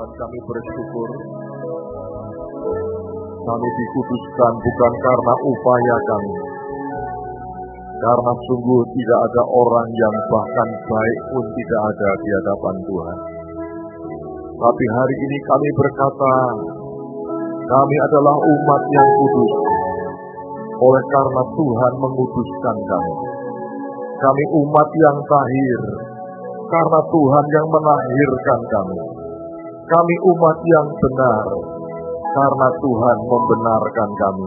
Tuhan, kami bersyukur. Kami dikuduskan bukan karena upaya kami, karena sungguh tidak ada orang yang bahkan baik pun tidak ada di hadapan Tuhan. Tapi hari ini kami berkata, kami adalah umat yang kudus, oleh karena Tuhan menguduskan kami. Kami umat yang tahir, karena Tuhan yang melahirkan kami. Kami umat yang benar, karena Tuhan membenarkan kami.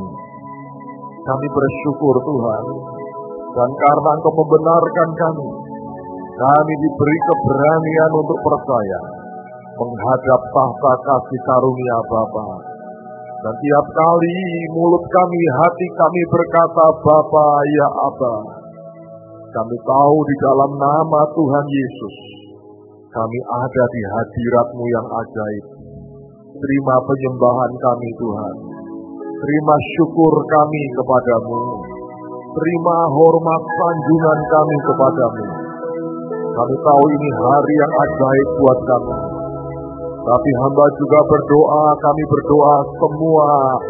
Kami bersyukur Tuhan, dan karena Engkau membenarkan kami diberi keberanian untuk percaya, menghadap tahta kasih karunia Bapa. Dan tiap kali mulut kami, hati kami berkata, Bapa ya Aba. Kami tahu di dalam nama Tuhan Yesus, kami ada di hadirat-Mu yang ajaib. Terima penyembahan kami Tuhan. Terima syukur kami kepadamu. Terima hormat sanjungan kami kepadamu. Kami tahu ini hari yang ajaib buat kami. Tapi hamba juga berdoa, kami berdoa semua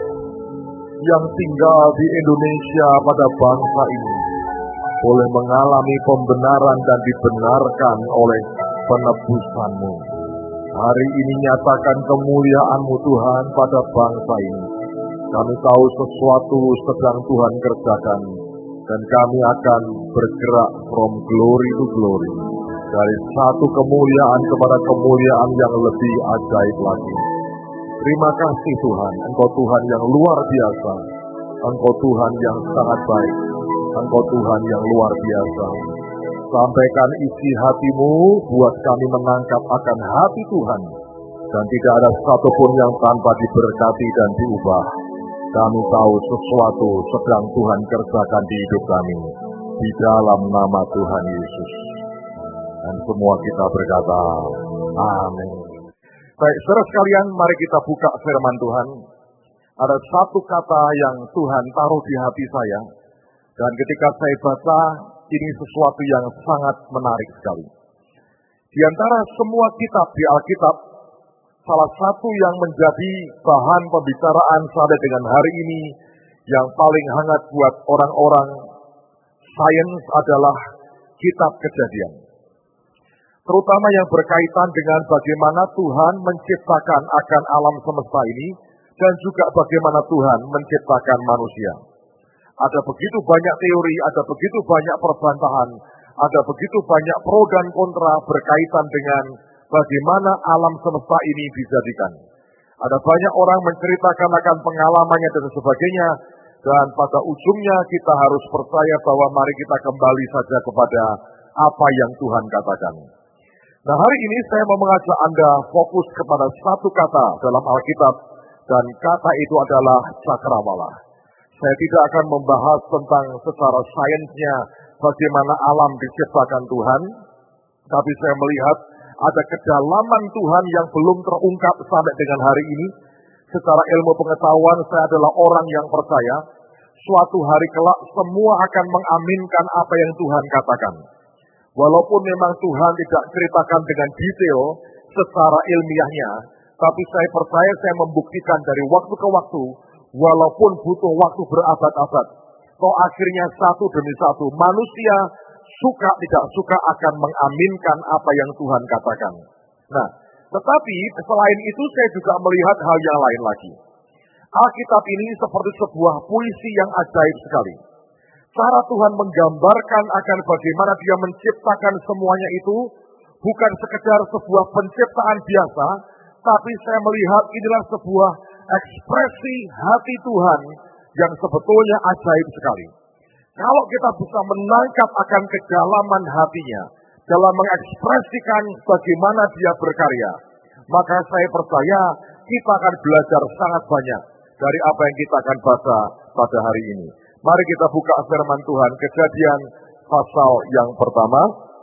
yang tinggal di Indonesia pada bangsa ini boleh mengalami pembenaran dan dibenarkan oleh penebusan-Mu. Hari ini nyatakan kemuliaan-Mu Tuhan pada bangsa ini. Kami tahu sesuatu sedang Tuhan kerjakan, dan kami akan bergerak from glory to glory, dari satu kemuliaan kepada kemuliaan yang lebih ajaib lagi. Terima kasih Tuhan, Engkau Tuhan yang luar biasa, Engkau Tuhan yang sangat baik, Engkau Tuhan yang luar biasa. Sampaikan isi hati-Mu buat kami menangkap akan hati Tuhan, dan tidak ada satupun yang tanpa diberkati dan diubah. Kami tahu sesuatu sedang Tuhan kerjakan di hidup kami, di dalam nama Tuhan Yesus. Dan semua kita berkata, amin. Baik, saudara sekalian, mari kita buka firman Tuhan. Ada satu kata yang Tuhan taruh di hati saya, dan ketika saya baca, ini sesuatu yang sangat menarik sekali. Di antara semua kitab di Alkitab, salah satu yang menjadi bahan pembicaraan sampai dengan hari ini, yang paling hangat buat orang-orang sains adalah kitab Kejadian. Terutama yang berkaitan dengan bagaimana Tuhan menciptakan akan alam semesta ini, dan juga bagaimana Tuhan menciptakan manusia. Ada begitu banyak teori, ada begitu banyak perbantahan, ada begitu banyak pro dan kontra berkaitan dengan bagaimana alam semesta ini dijadikan. Ada banyak orang menceritakan akan pengalamannya dan sebagainya, dan pada ujungnya kita harus percaya bahwa mari kita kembali saja kepada apa yang Tuhan katakan. Nah, hari ini saya mau mengajak Anda fokus kepada satu kata dalam Alkitab, dan kata itu adalah cakrawala. Saya tidak akan membahas tentang secara sainsnya bagaimana alam diciptakan Tuhan, tapi saya melihat ada kedalaman Tuhan yang belum terungkap sampai dengan hari ini. Secara ilmu pengetahuan saya adalah orang yang percaya, suatu hari kelak semua akan mengaminkan apa yang Tuhan katakan. Walaupun memang Tuhan tidak ceritakan dengan detail secara ilmiahnya, tapi saya percaya saya membuktikan dari waktu ke waktu, walaupun butuh waktu berabad-abad, toh akhirnya satu demi satu manusia suka tidak suka akan mengaminkan apa yang Tuhan katakan. Nah, tetapi selain itu saya juga melihat hal yang lain lagi. Alkitab ini seperti sebuah puisi yang ajaib sekali. Cara Tuhan menggambarkan akan bagaimana Dia menciptakan semuanya itu bukan sekedar sebuah penciptaan biasa, tapi saya melihat inilah sebuah ekspresi hati Tuhan yang sebetulnya ajaib sekali. Kalau kita bisa menangkap akan kedalaman hatinya dalam mengekspresikan bagaimana Dia berkarya, maka saya percaya kita akan belajar sangat banyak dari apa yang kita akan baca pada hari ini. Mari kita buka firman Tuhan, Kejadian pasal yang pertama.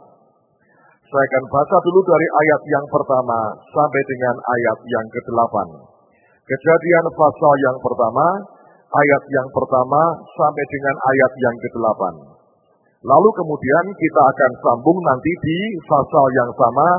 Saya akan baca dulu dari ayat yang pertama sampai dengan ayat yang ke-8. Kejadian pasal yang pertama, ayat yang pertama sampai dengan ayat yang ke-8. Lalu kemudian kita akan sambung nanti di pasal yang sama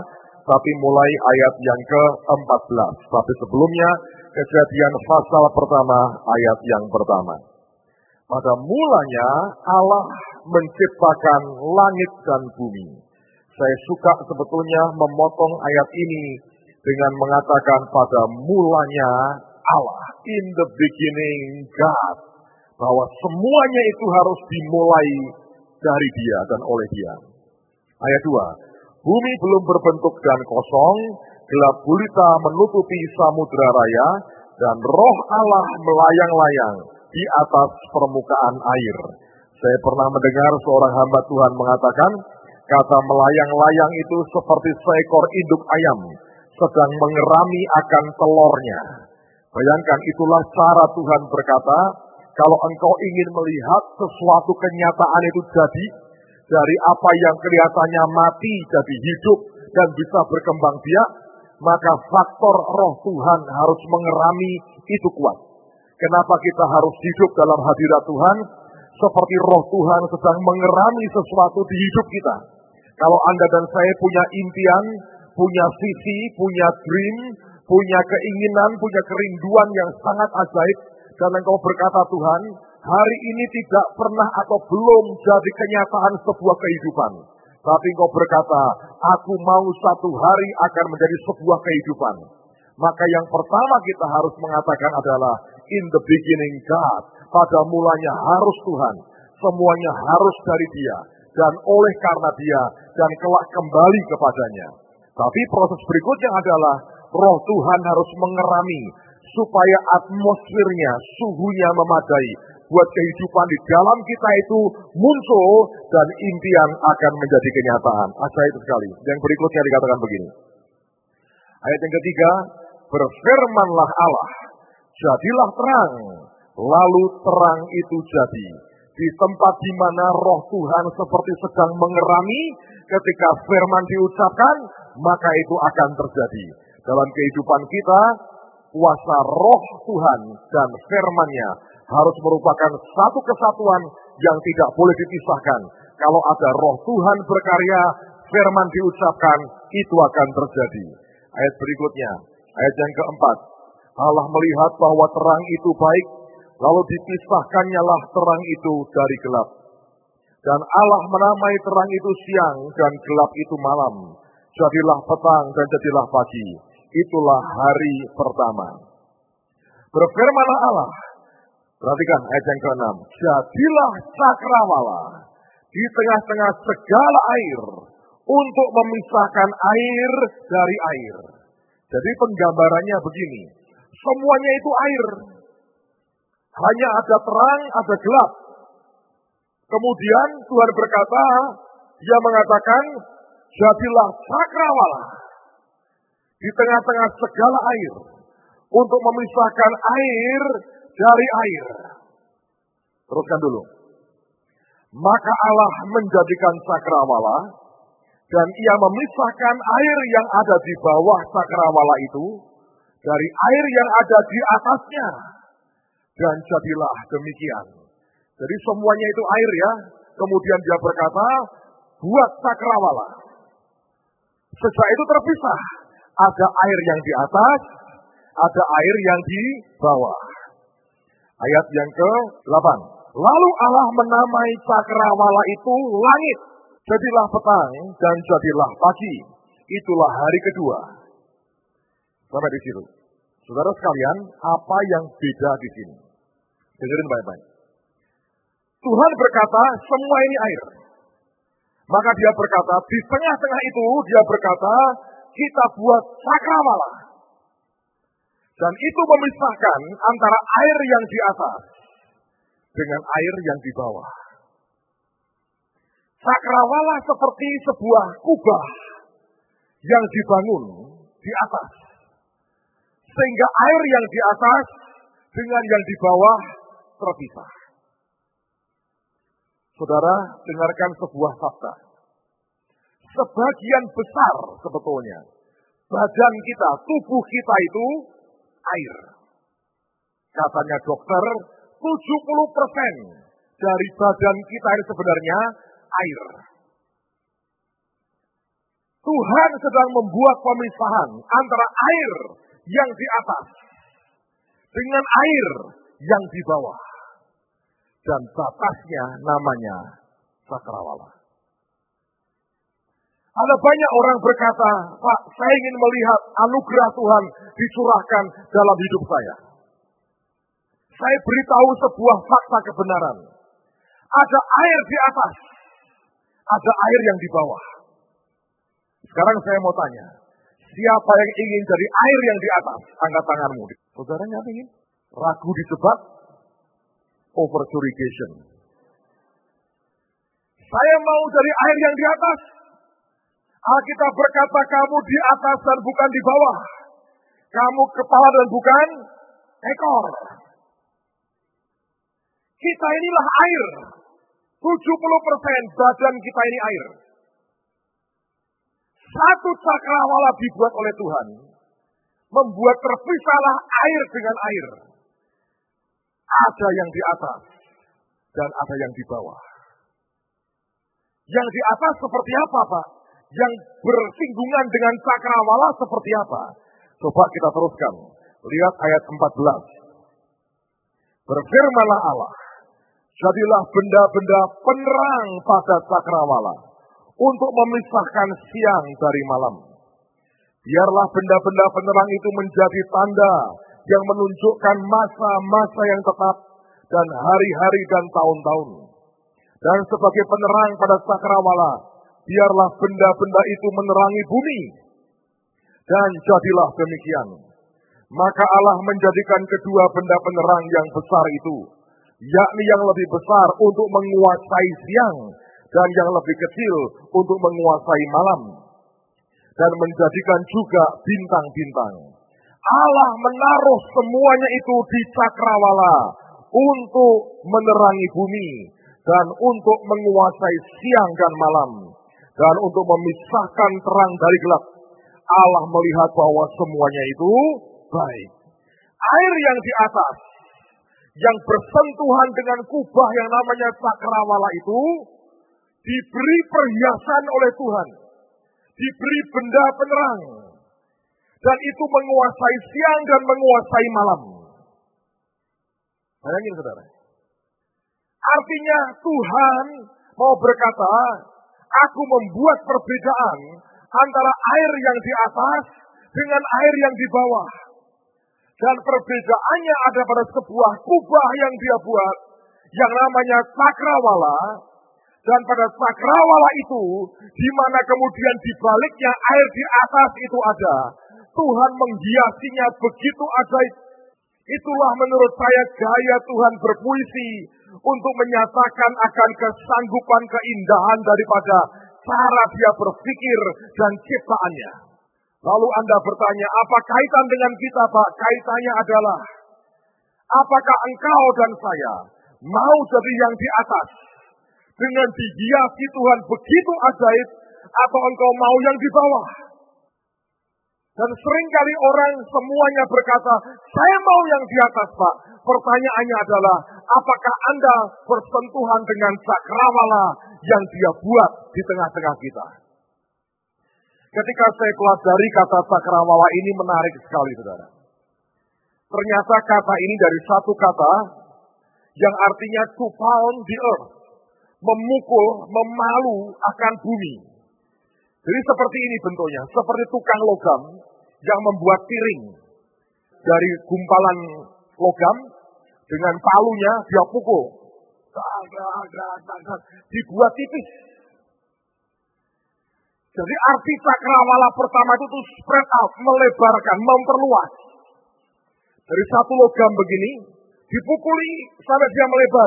tapi mulai ayat yang ke-14. Tapi sebelumnya, Kejadian pasal pertama, ayat yang pertama. Pada mulanya Allah menciptakan langit dan bumi. Saya suka sebetulnya memotong ayat ini dengan mengatakan pada mulanya Allah, in the beginning God, bahwa semuanya itu harus dimulai dari Dia dan oleh Dia. Ayat 2, bumi belum berbentuk dan kosong, gelap gulita menutupi samudra raya, dan roh Allah melayang-layang di atas permukaan air. Saya pernah mendengar seorang hamba Tuhan mengatakan, kata melayang-layang itu seperti seekor induk ayam sedang mengerami akan telurnya. Bayangkan, itulah cara Tuhan berkata, kalau engkau ingin melihat sesuatu kenyataan itu jadi, dari apa yang kelihatannya mati jadi hidup dan bisa berkembang biak, maka faktor roh Tuhan harus mengerami itu kuat. Kenapa kita harus hidup dalam hadirat Tuhan? Seperti roh Tuhan sedang mengerami sesuatu di hidup kita. Kalau Anda dan saya punya impian, punya visi, punya dream, punya keinginan, punya kerinduan yang sangat ajaib, dan engkau berkata, Tuhan, hari ini tidak pernah atau belum jadi kenyataan sebuah kehidupan. Tapi engkau berkata, aku mau satu hari akan menjadi sebuah kehidupan. Maka yang pertama kita harus mengatakan adalah, in the beginning God. Pada mulanya harus Tuhan. Semuanya harus dari Dia. Dan oleh karena Dia, dan kelak kembali kepadanya. Tapi proses berikutnya adalah, roh Tuhan harus mengerami, supaya atmosfernya, suhunya memadai, buat kehidupan di dalam kita itu muncul, dan impian akan menjadi kenyataan. Ajaib sekali. Yang berikutnya dikatakan begini. Ayat yang ketiga, berfirmanlah Allah, jadilah terang, lalu terang itu jadi. Di tempat di mana roh Tuhan seperti sedang mengerami, ketika firman diucapkan, maka itu akan terjadi. Dalam kehidupan kita, kuasa roh Tuhan dan firman-Nya harus merupakan satu kesatuan yang tidak boleh dipisahkan. Kalau ada roh Tuhan berkarya, firman diucapkan, itu akan terjadi. Ayat berikutnya, ayat yang keempat. Allah melihat bahwa terang itu baik, lalu dipisahkannyalah terang itu dari gelap. Dan Allah menamai terang itu siang dan gelap itu malam. Jadilah petang dan jadilah pagi. Itulah hari pertama. Berfirmanlah Allah. Perhatikan ayat yang ke-6. Jadilah cakrawala di tengah-tengah segala air untuk memisahkan air dari air. Jadi penggambarannya begini. Semuanya itu air. Hanya ada terang, ada gelap. Kemudian Tuhan berkata, Dia mengatakan, jadilah cakrawala di tengah-tengah segala air untuk memisahkan air dari air. Teruskan dulu. Maka Allah menjadikan cakrawala dan Ia memisahkan air yang ada di bawah cakrawala itu dari air yang ada di atasnya. Dan jadilah demikian. Jadi semuanya itu air ya. Kemudian Dia berkata, buat cakrawala. Sejak itu terpisah. Ada air yang di atas, ada air yang di bawah. Ayat yang ke-8. Lalu Allah menamai cakrawala itu langit. Jadilah petang dan jadilah pagi. Itulah hari kedua. Sampai di situ. Saudara sekalian, apa yang beda di sini? Dengerin baik-baik. Tuhan berkata, semua ini air. Maka Dia berkata, di tengah-tengah itu Dia berkata, kita buat cakrawala. Dan itu memisahkan antara air yang di atas dengan air yang di bawah. Cakrawala seperti sebuah kubah yang dibangun di atas. Sehingga air yang di atas dengan yang di bawah terpisah. Saudara, dengarkan sebuah fakta. Sebagian besar sebetulnya badan kita, tubuh kita itu air. Katanya dokter, 70% dari badan kita ini sebenarnya air. Tuhan sedang membuat pemisahan antara air yang di atas dengan air yang di bawah. Dan batasnya namanya cakrawala. Ada banyak orang berkata, Pak, saya ingin melihat anugerah Tuhan dicurahkan dalam hidup saya. Saya beritahu sebuah fakta kebenaran. Ada air di atas, ada air yang di bawah. Sekarang saya mau tanya, siapa yang ingin jadi air yang di atas? Angkat tanganmu. Saudaranya apa ingin? Ragu disebab over irrigation. Saya mau jadi air yang di atas. Alkitab berkata kamu di atas dan bukan di bawah. Kamu kepala dan bukan ekor. Kita inilah air. 70% badan kita ini air. Satu cakrawala dibuat oleh Tuhan. Membuat terpisahlah air dengan air. Ada yang di atas dan ada yang di bawah. Yang di atas seperti apa, Pak? Yang bersinggungan dengan cakrawala seperti apa? Coba kita teruskan. Lihat ayat 14. Berfirmanlah Allah, jadilah benda-benda penerang pada cakrawala untuk memisahkan siang dari malam. Biarlah benda-benda penerang itu menjadi tanda yang menunjukkan masa-masa yang tetap dan hari-hari dan tahun-tahun. Dan sebagai penerang pada cakrawala, biarlah benda-benda itu menerangi bumi. Dan jadilah demikian. Maka Allah menjadikan kedua benda penerang yang besar itu, yakni yang lebih besar untuk menguasai siang, dan yang lebih kecil untuk menguasai malam. Dan menjadikan juga bintang-bintang. Allah menaruh semuanya itu di cakrawala untuk menerangi bumi dan untuk menguasai siang dan malam dan untuk memisahkan terang dari gelap. Allah melihat bahwa semuanya itu baik. Air yang di atas yang bersentuhan dengan kubah yang namanya cakrawala itu diberi perhiasan oleh Tuhan, diberi benda penerang. Dan itu menguasai siang dan menguasai malam. Bayangin saudara. Artinya Tuhan mau berkata, aku membuat perbedaan antara air yang di atas dengan air yang di bawah. Dan perbedaannya ada pada sebuah kubah yang dia buat, yang namanya cakrawala. Dan pada cakrawala itu, di mana kemudian di baliknya air di atas itu ada, Tuhan menghiasinya begitu ajaib. Itulah menurut saya gaya Tuhan berpuisi untuk menyatakan akan kesanggupan keindahan daripada cara dia berpikir dan ciptaannya. Lalu Anda bertanya, apa kaitan dengan kita, Pak? Kaitannya adalah, apakah engkau dan saya mau jadi yang di atas dengan dihiasi Tuhan begitu ajaib, atau engkau mau yang di bawah? Dan seringkali orang semuanya berkata, saya mau yang di atas, Pak. Pertanyaannya adalah, apakah Anda bersentuhan dengan cakrawala yang dia buat di tengah-tengah kita? Ketika saya pelajari kata cakrawala ini menarik sekali, saudara. Ternyata kata ini dari satu kata yang artinya to pound the earth. Memukul, memalu akan bumi. Jadi seperti ini bentuknya, seperti tukang logam yang membuat piring. Dari gumpalan logam, dengan palunya dia pukul. Dibuat tipis. Jadi arti cakrawala pertama itu spread out, melebarkan, memperluas. Dari satu logam begini, dipukuli sampai dia melebar.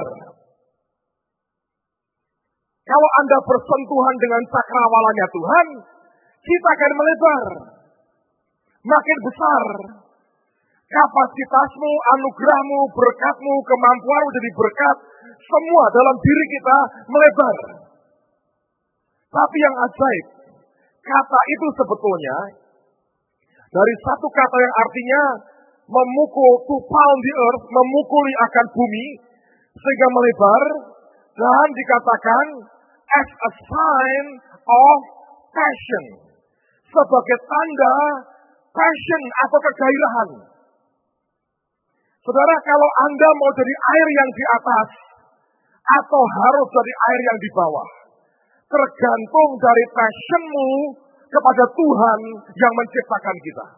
Kalau Anda bersentuhan dengan cakrawalanya Tuhan, kita akan melebar. Makin besar. Kapasitasmu, anugerahmu, berkatmu, kemampuanmu jadi berkat. Semua dalam diri kita melebar. Tapi yang ajaib, kata itu sebetulnya dari satu kata yang artinya memukul, to pound the earth, memukuli akan bumi, sehingga melebar, dan dikatakan as a sign of passion. sebagai tanda passion atau kegairahan. Saudara, kalau Anda mau jadi air yang di atas atau harus jadi air yang di bawah, tergantung dari passionmu kepada Tuhan yang menciptakan kita.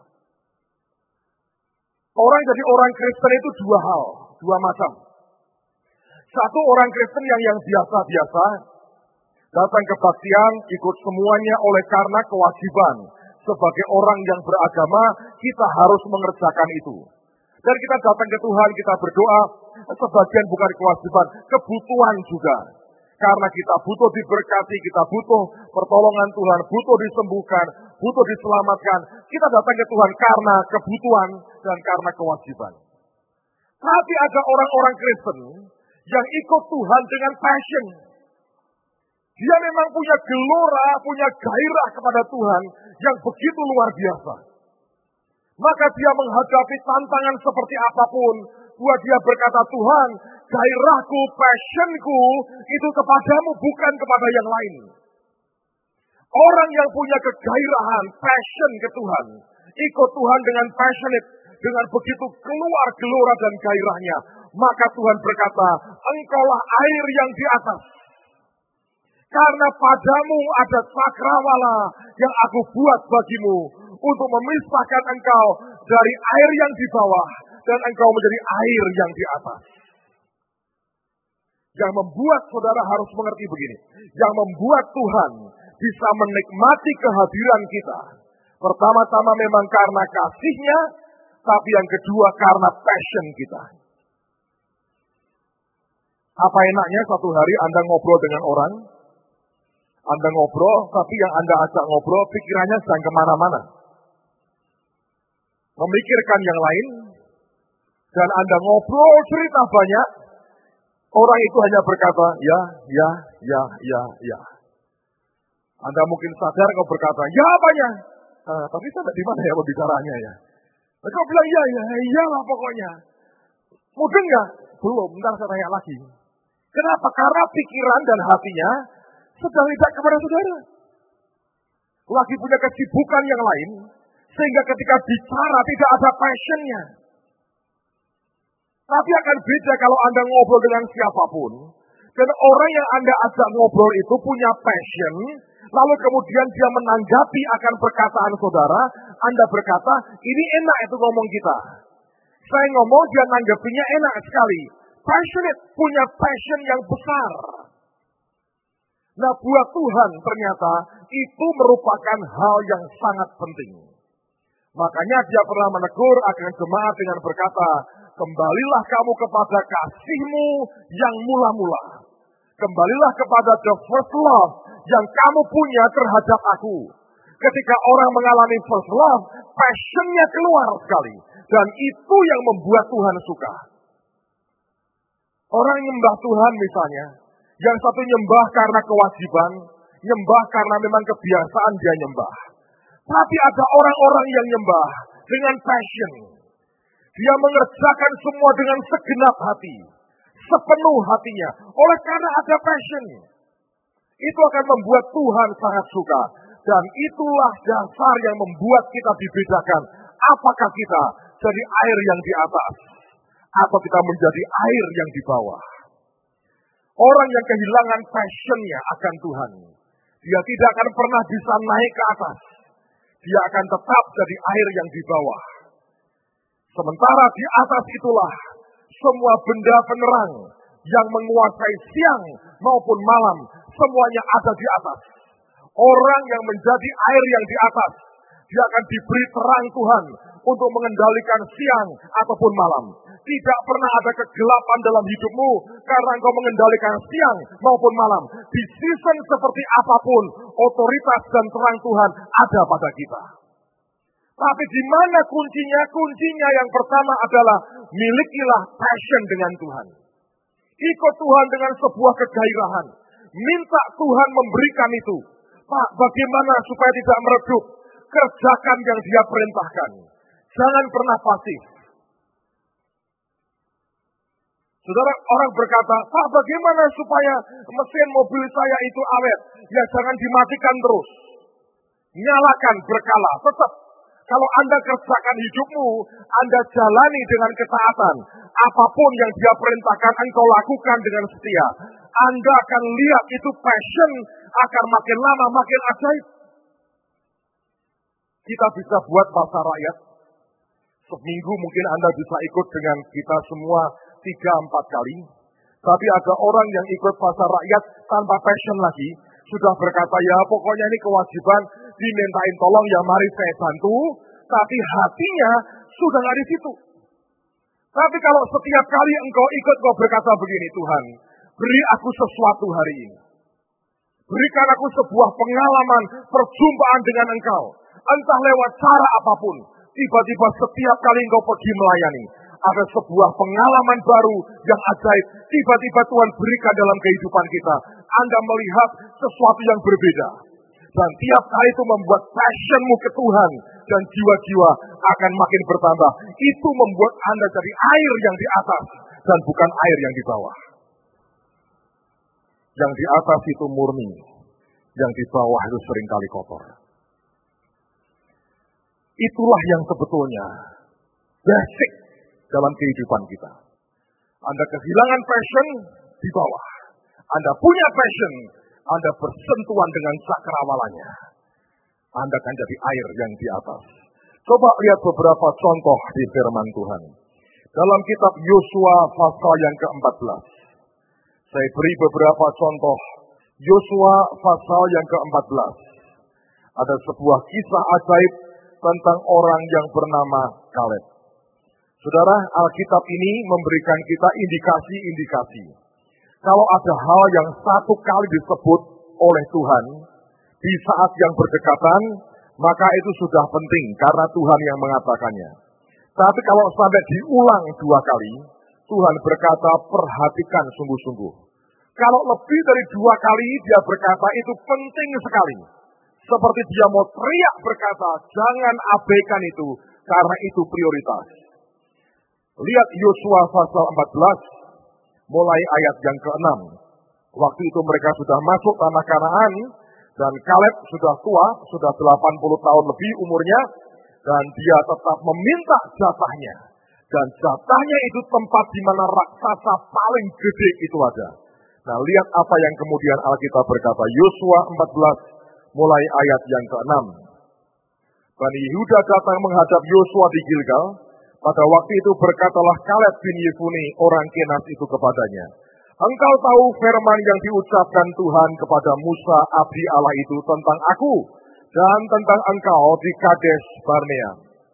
Orang jadi orang Kristen itu dua macam. Satu, orang Kristen yang biasa-biasa, datang kebaktian, ikut semuanya oleh karena kewajiban. Sebagai orang yang beragama, kita harus mengerjakan itu. Dan kita datang ke Tuhan, kita berdoa, sebagian bukan kewajiban, kebutuhan juga. Karena kita butuh diberkati, kita butuh pertolongan Tuhan, butuh disembuhkan, butuh diselamatkan. Kita datang ke Tuhan karena kebutuhan dan karena kewajiban. Tapi ada orang-orang Kristen yang ikut Tuhan dengan passion. Dia memang punya gelora, punya gairah kepada Tuhan yang begitu luar biasa. Maka dia menghadapi tantangan seperti apapun, buat dia berkata, Tuhan, gairahku, passionku itu kepadamu, bukan kepada yang lain. Orang yang punya kegairahan, passion ke Tuhan, ikut Tuhan dengan passionate, dengan begitu keluar gelora dan gairahnya, maka Tuhan berkata, engkaulah air yang di atas. Karena padamu ada cakrawala yang aku buat bagimu untuk memisahkan engkau dari air yang di bawah dan engkau menjadi air yang di atas. Yang membuat saudara harus mengerti begini. Yang membuat Tuhan bisa menikmati kehadiran kita. Pertama-tama memang karena kasih-Nya, tapi yang kedua karena passion kita. Apa enaknya satu hari Anda ngobrol dengan orang, Anda ngobrol, tapi yang Anda ajak ngobrol pikirannya sedang kemana-mana. Memikirkan yang lain, dan Anda ngobrol cerita banyak, orang itu hanya berkata, ya. Anda mungkin sadar kau berkata, ya apanya? Tapi saya di mana ya pembicaranya ya? Kau bilang, ya lah pokoknya. Mungkin enggak? Belum, ntar saya tanya lagi. Kenapa? Karena pikiran dan hatinya sedang tidak kepada saudara. Lagi punya kesibukan yang lain, sehingga ketika bicara tidak ada passionnya. Tapi akan beda kalau Anda ngobrol dengan siapapun, dan orang yang Anda ajak ngobrol itu punya passion, lalu kemudian dia menanggapi akan perkataan saudara, Anda berkata, ini enak itu ngomong kita. Saya ngomong, dia nanggapinya enak sekali. Passionate, punya passion yang besar. Nah, buat Tuhan ternyata itu merupakan hal yang sangat penting. Makanya dia pernah menegur akan jemaat dengan berkata, kembalilah kamu kepada kasih-Mu yang mula-mula. Kembalilah kepada the first love yang kamu punya terhadap aku. Ketika orang mengalami first love, passion-nya keluar sekali. Dan itu yang membuat Tuhan suka. Orang nyembah Tuhan misalnya, yang satu nyembah karena kewajiban, nyembah karena memang kebiasaan dia nyembah. Tapi ada orang-orang yang nyembah dengan passion. Dia mengerjakan semua dengan segenap hati, sepenuh hatinya, oleh karena ada passion. Itu akan membuat Tuhan sangat suka. Dan itulah dasar yang membuat kita dibedakan. Apakah kita jadi air yang di atas, atau kita menjadi air yang di bawah. Orang yang kehilangan passionnya akan Tuhan, dia tidak akan pernah bisa naik ke atas. Dia akan tetap jadi air yang di bawah. Sementara di atas itulah semua benda penerang yang menguasai siang maupun malam, semuanya ada di atas. Orang yang menjadi air yang di atas, dia akan diberi terang Tuhan untuk mengendalikan siang ataupun malam. Tidak pernah ada kegelapan dalam hidupmu karena engkau mengendalikan siang maupun malam. Di season seperti apapun, otoritas dan terang Tuhan ada pada kita. Tapi di mana kuncinya? Kuncinya yang pertama adalah milikilah passion dengan Tuhan. Ikut Tuhan dengan sebuah kegairahan. Minta Tuhan memberikan itu. Pak, bagaimana supaya tidak meredup? Kerjakan yang Dia perintahkan. Jangan pernah pasif. Saudara, orang berkata, Pak, bagaimana supaya mesin mobil saya itu awet? Ya, jangan dimatikan terus. Nyalakan berkala, tetap. Kalau Anda kerjakan hidupmu, Anda jalani dengan ketaatan. Apapun yang Dia perintahkan, engkau lakukan dengan setia. Anda akan lihat itu passion akan makin lama makin ajaib. Kita bisa buat pasar rakyat. Seminggu mungkin Anda bisa ikut dengan kita semua 3-4 kali. Tapi ada orang yang ikut pasar rakyat tanpa passion lagi. Sudah berkata, ya pokoknya ini kewajiban, dimintain tolong, ya mari saya bantu. Tapi hatinya sudah nggak di situ. Tapi kalau setiap kali engkau ikut, kau berkata begini, Tuhan, beri aku sesuatu hari ini. Berikan aku sebuah pengalaman, perjumpaan dengan engkau. Entah lewat cara apapun. Tiba-tiba setiap kali engkau pergi melayani, ada sebuah pengalaman baru yang ajaib. Tiba-tiba Tuhan berikan dalam kehidupan kita. Anda melihat sesuatu yang berbeda. Dan tiap kali itu membuat passionmu ke Tuhan. Dan jiwa-jiwa akan makin bertambah. Itu membuat Anda jadi air yang di atas. Dan bukan air yang di bawah. Yang di atas itu murni. Yang di bawah itu seringkali kotor. Itulah yang sebetulnya basic dalam kehidupan kita. Anda kehilangan passion di bawah. Anda punya passion, Anda bersentuhan dengan cakrawalannya. Anda akan jadi air yang di atas. Coba lihat beberapa contoh di firman Tuhan. Dalam kitab Yosua pasal yang ke-14. Saya beri beberapa contoh. Yosua pasal yang ke-14. Ada sebuah kisah ajaib tentang orang yang bernama Kaleb. Saudara, Alkitab ini memberikan kita indikasi-indikasi. Kalau ada hal yang satu kali disebut oleh Tuhan, di saat yang berdekatan, maka itu sudah penting karena Tuhan yang mengatakannya. Tapi kalau sampai diulang 2 kali, Tuhan berkata perhatikan sungguh-sungguh. Kalau lebih dari 2 kali dia berkata itu penting sekali. Seperti dia mau teriak berkata, jangan abaikan itu, karena itu prioritas. Lihat Yosua pasal 14, mulai ayat yang ke-6. Waktu itu mereka sudah masuk tanah Kanaan, dan Kaleb sudah tua, sudah 80 tahun lebih umurnya, dan dia tetap meminta jatahnya. Dan jatahnya itu tempat di mana raksasa paling gede itu ada. Nah, lihat apa yang kemudian Alkitab berkata. Yosua 14, mulai ayat yang ke-6. Bani Yehuda datang menghadap Yosua di Gilgal. Pada waktu itu berkatalah Kaleb bin Yefune orang Kenas itu kepadanya, engkau tahu firman yang diucapkan Tuhan kepada Musa abdi Allah itu tentang aku dan tentang engkau di Kades Barnea.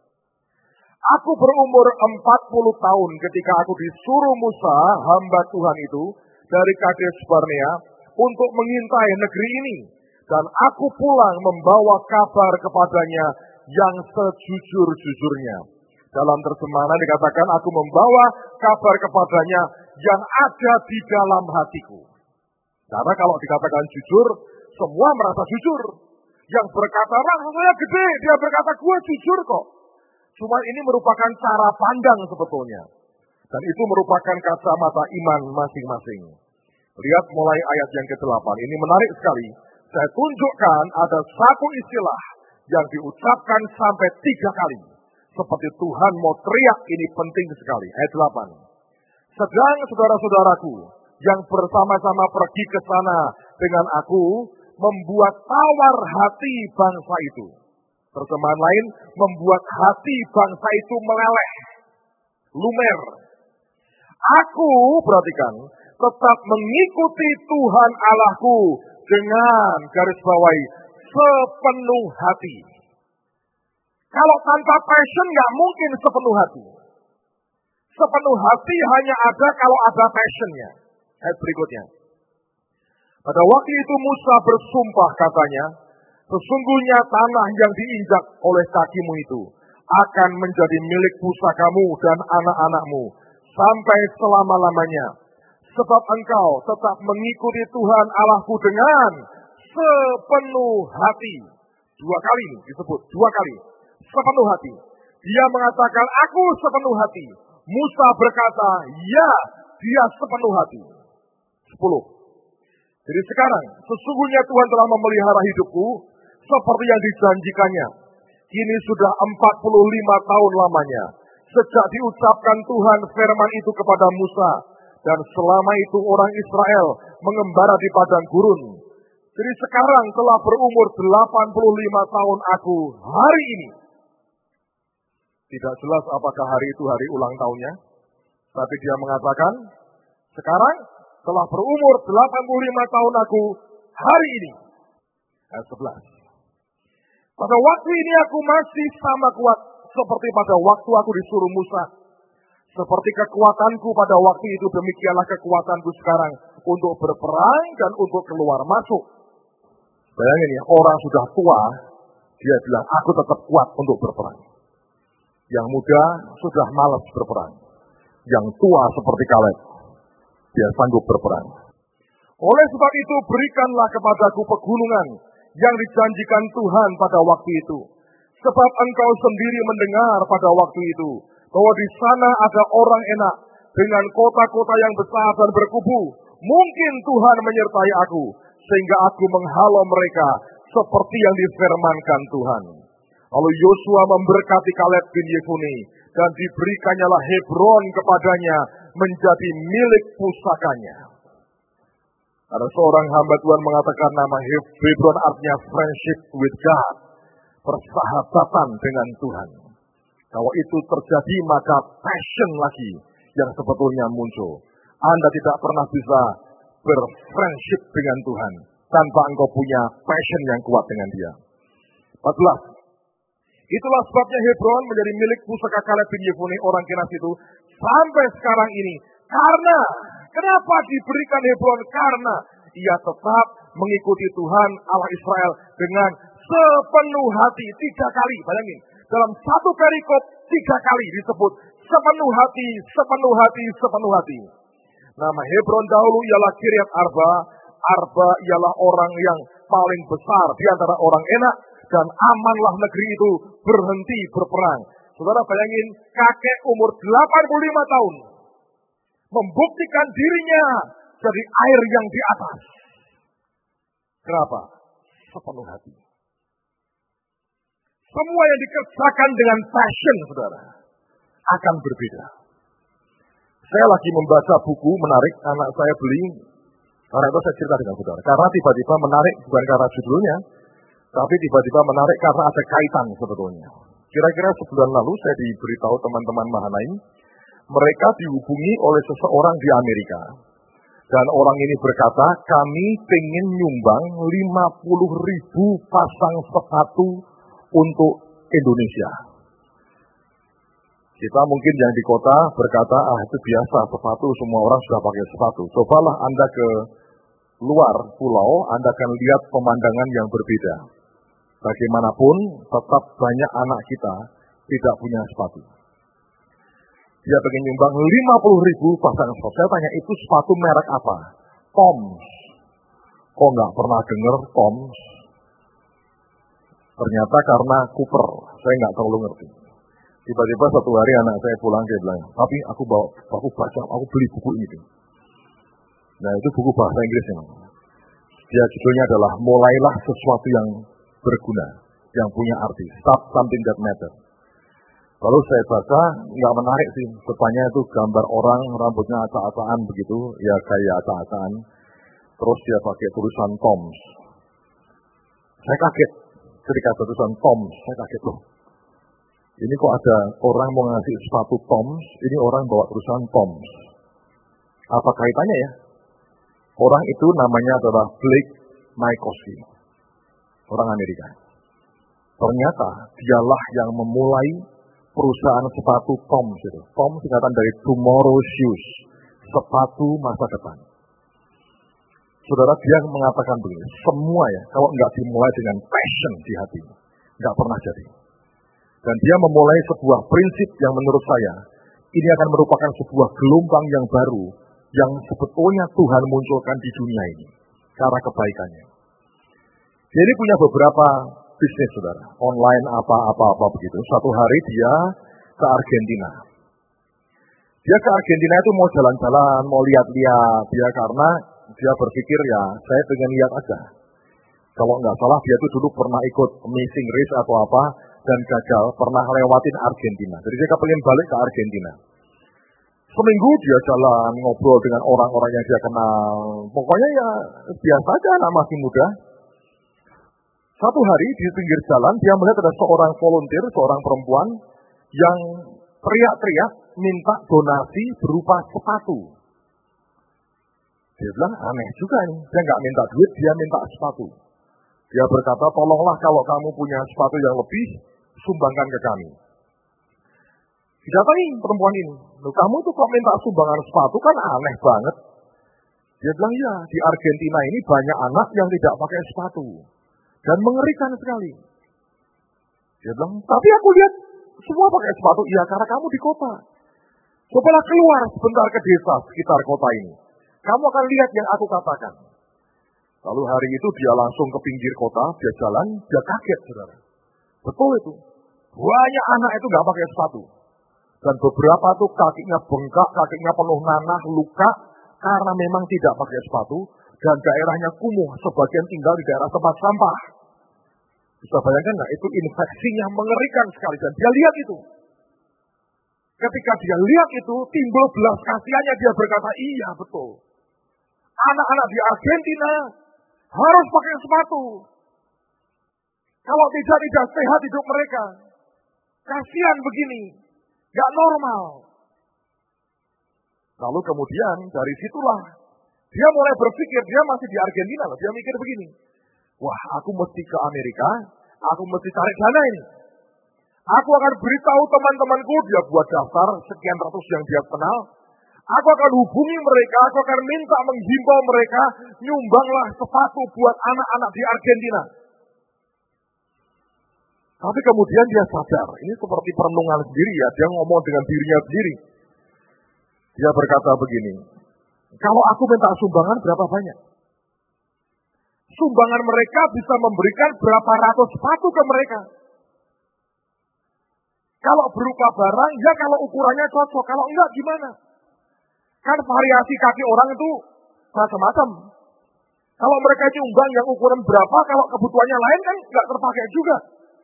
Aku berumur 40 tahun ketika aku disuruh Musa hamba Tuhan itu dari Kades Barnea untuk mengintai negeri ini. Dan aku pulang membawa kabar kepadanya yang sejujur-jujurnya. Dalam terjemahan dikatakan aku membawa kabar kepadanya yang ada di dalam hatiku. Karena kalau dikatakan jujur, semua merasa jujur. Yang berkata, raksasanya gede, dia berkata, gue jujur kok. Cuma ini merupakan cara pandang sebetulnya. Dan itu merupakan kacamata iman masing-masing. Lihat mulai ayat yang ke-8, ini menarik sekali. Saya tunjukkan ada satu istilah yang diucapkan sampai 3 kali. Seperti Tuhan mau teriak, ini penting sekali. Ayat 8. Sedang saudara-saudaraku yang bersama-sama pergi ke sana dengan aku, membuat tawar hati bangsa itu. Terjemahan lain, membuat hati bangsa itu meleleh, lumer. Aku, perhatikan, tetap mengikuti Tuhan Allahku dengan garis bawahi sepenuh hati. Kalau tanpa passion nggak mungkin sepenuh hati. Sepenuh hati hanya ada kalau ada passionnya. Ayat berikutnya. Pada waktu itu Musa bersumpah katanya, sesungguhnya tanah yang diinjak oleh kakimu itu akan menjadi milik pusakamu dan anak-anakmu sampai selama-lamanya. Sebab engkau tetap mengikuti Tuhan Allahku dengan sepenuh hati. 2 kali disebut, 2 kali. Sepenuh hati. Dia mengatakan, aku sepenuh hati. Musa berkata, ya, dia sepenuh hati. 10. Jadi sekarang, sesungguhnya Tuhan telah memelihara hidupku, seperti yang dijanjikannya. Kini sudah 45 tahun lamanya sejak diucapkan Tuhan firman itu kepada Musa, dan selama itu orang Israel mengembara di padang gurun. Jadi sekarang telah berumur 85 tahun aku hari ini. Tidak jelas apakah hari itu hari ulang tahunnya, tapi dia mengatakan, sekarang telah berumur 85 tahun aku hari ini. Ayat 11. Pada waktu ini aku masih sama kuat seperti pada waktu aku disuruh Musa. Seperti kekuatanku pada waktu itu, demikianlah kekuatanku sekarang untuk berperang dan untuk keluar masuk. Bayangin ya, orang sudah tua, dia bilang, aku tetap kuat untuk berperang. Yang muda sudah malas berperang. Yang tua seperti Kaleb, dia sanggup berperang. Oleh sebab itu, berikanlah kepadaku pegunungan yang dijanjikan Tuhan pada waktu itu. Sebab engkau sendiri mendengar pada waktu itu, bahwa di sana ada orang enak dengan kota-kota yang besar dan berkubu. Mungkin Tuhan menyertai aku, sehingga aku menghalau mereka seperti yang difirmankan Tuhan. Lalu Yosua memberkati Kaleb bin Yefune, dan diberikannya Hebron kepadanya menjadi milik pusakanya. Ada seorang hamba Tuhan mengatakan nama Hebron artinya friendship with God, persahabatan dengan Tuhan. Kalau itu terjadi, maka passion lagi yang sebetulnya muncul. Anda tidak pernah bisa berfriendship dengan Tuhan tanpa engkau punya passion yang kuat dengan Dia. 14. Itulah sebabnya Hebron menjadi milik pusaka Kaleb bin Yefune orang Kenas itu sampai sekarang ini. Karena, kenapa diberikan Hebron? Karena ia tetap mengikuti Tuhan Allah Israel dengan sepenuh hati 3 kali. Bayangin, dalam satu perikop 3 kali disebut sepenuh hati, sepenuh hati, sepenuh hati. Nama Hebron dahulu ialah Kiryat Arba. Arba ialah orang yang paling besar di antara orang enak, dan amanlah negeri itu berhenti berperang. Saudara bayangin, kakek umur 85 tahun membuktikan dirinya jadi air yang di atas. Kenapa? Sepenuh hati. Semua yang dikerjakan dengan passion, saudara, akan berbeda. Saya lagi membaca buku menarik, anak saya beli, karena itu saya cerita dengan saudara. Karena tiba-tiba menarik, bukan karena judulnya, tapi tiba-tiba menarik karena ada kaitan sebetulnya. Kira-kira sebulan lalu saya diberitahu teman-teman Mahanaim, mereka dihubungi oleh seseorang di Amerika. Dan orang ini berkata, kami pengen nyumbang 50.000 pasang sepatu untuk Indonesia. Kita mungkin yang di kota berkata, itu biasa, sepatu, semua orang sudah pakai sepatu. Cobalah Anda ke luar pulau, Anda akan lihat pemandangan yang berbeda. Bagaimanapun, tetap banyak anak kita tidak punya sepatu. Dia pengen nyumbang 50.000 pasang sepatu. Saya tanya, itu sepatu merek apa? Toms. Kok nggak pernah dengar Toms? Ternyata karena Cooper. Saya nggak terlalu ngerti. Tiba-tiba satu hari anak saya pulang, dia bilang, tapi aku beli buku ini. Nah, itu buku bahasa Inggris memang. Dia judulnya adalah Mulailah Sesuatu yang Berguna, yang punya arti. Start Something That Matters. Lalu saya baca, nggak menarik sih. Depannya itu gambar orang, rambutnya acak-acakan begitu, ya kayak acak-acakan. Terus dia pakai tulisan Toms. Saya kaget ketika ada tulisan Toms, saya kaget loh. Ini kok ada orang mau ngasih sepatu Toms, ini orang bawa tulisan Toms. Apa kaitannya ya? Orang itu namanya adalah Blake Mycoskie, orang Amerika. Ternyata dialah yang memulai perusahaan sepatu Toms itu. Toms singkatan dari Tomorrow Shoes, sepatu masa depan. Saudara, dia mengatakan begini, semua ya, kalau nggak dimulai dengan passion di hati, nggak pernah jadi. Dan dia memulai sebuah prinsip yang menurut saya, ini akan merupakan sebuah gelombang yang baru, yang sebetulnya Tuhan munculkan di dunia ini, cara kebaikannya. Jadi punya beberapa bisnis, saudara, online apa begitu. Suatu hari dia ke Argentina. Dia ke Argentina itu mau jalan-jalan, mau lihat-lihat. Dia karena dia berpikir ya, saya pengen lihat aja. Kalau nggak salah dia itu dulu pernah ikut Amazing Race atau apa, dan gagal, pernah lewatin Argentina. Jadi dia kepengen balik ke Argentina. Seminggu dia jalan, ngobrol dengan orang-orang yang dia kenal. Pokoknya ya biasa aja, anak masih muda. Satu hari di pinggir jalan, dia melihat ada seorang volunteer, seorang perempuan, yang teriak-teriak minta donasi berupa sepatu. Dia bilang, aneh juga nih, dia nggak minta duit, dia minta sepatu. Dia berkata, tolonglah kalau kamu punya sepatu yang lebih, sumbangkan ke kami. Didatangi perempuan ini, loh kamu tuh kok minta sumbangan sepatu, kan aneh banget. Dia bilang, ya di Argentina ini banyak anak yang tidak pakai sepatu. Dan mengerikan sekali. Dia bilang, tapi aku lihat semua pakai sepatu. Iya, karena kamu di kota. Cobalah keluar sebentar ke desa sekitar kota ini. Kamu akan lihat yang aku katakan. Lalu hari itu dia langsung ke pinggir kota, dia jalan, dia kaget, saudara. Betul itu. Banyak anak itu nggak pakai sepatu. Dan beberapa tuh kakinya bengkak, kakinya penuh nanah, luka, karena memang tidak pakai sepatu. Dan daerahnya kumuh, sebagian tinggal di daerah tempat sampah. Bisa bayangkan nggak? Itu infeksinya mengerikan sekali. Dan dia lihat itu. Ketika dia lihat itu, timbul belas kasihannya, dia berkata, iya betul. Anak-anak di Argentina harus pakai sepatu. Kalau tidak sehat hidup mereka. Kasihan begini. Gak normal. Lalu kemudian dari situlah dia mulai berpikir, dia masih di Argentina loh. Dia mikir begini. Wah, aku mesti ke Amerika. Aku mesti cari dana ini. Aku akan beritahu teman-temanku, dia buat daftar sekian ratus yang dia kenal. Aku akan hubungi mereka, aku akan minta menghimbau mereka, nyumbanglah sepatu buat anak-anak di Argentina. Tapi kemudian dia sadar, ini seperti perenungan sendiri ya, dia ngomong dengan dirinya sendiri. Dia berkata begini, kalau aku minta sumbangan berapa banyak? Sumbangan mereka bisa memberikan berapa ratus sepatu ke mereka. Kalau berupa barang, ya kalau ukurannya cocok. Kalau enggak gimana? Kan variasi kaki orang itu macam-macam. Kalau mereka nyumbang yang ukuran berapa, kalau kebutuhannya lain kan enggak terpakai juga.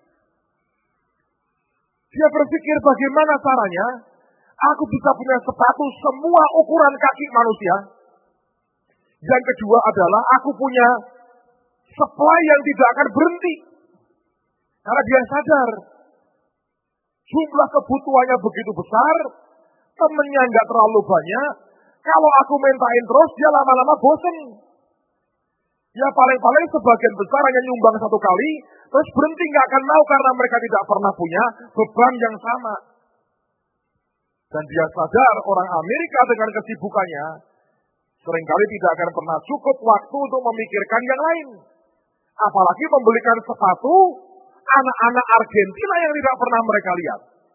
Dia berpikir bagaimana caranya aku bisa punya sepatu semua ukuran kaki manusia. Yang kedua adalah aku punya supply yang tidak akan berhenti. Karena dia sadar jumlah kebutuhannya begitu besar, temennya nggak terlalu banyak. Kalau aku mintain terus, dia lama-lama bosen. Ya paling-paling sebagian besar hanya nyumbang satu kali, terus berhenti nggak akan mau karena mereka tidak pernah punya beban yang sama. Dan dia sadar orang Amerika dengan kesibukannya seringkali tidak akan pernah cukup waktu untuk memikirkan yang lain. Apalagi membelikan sepatu anak-anak Argentina yang tidak pernah mereka lihat.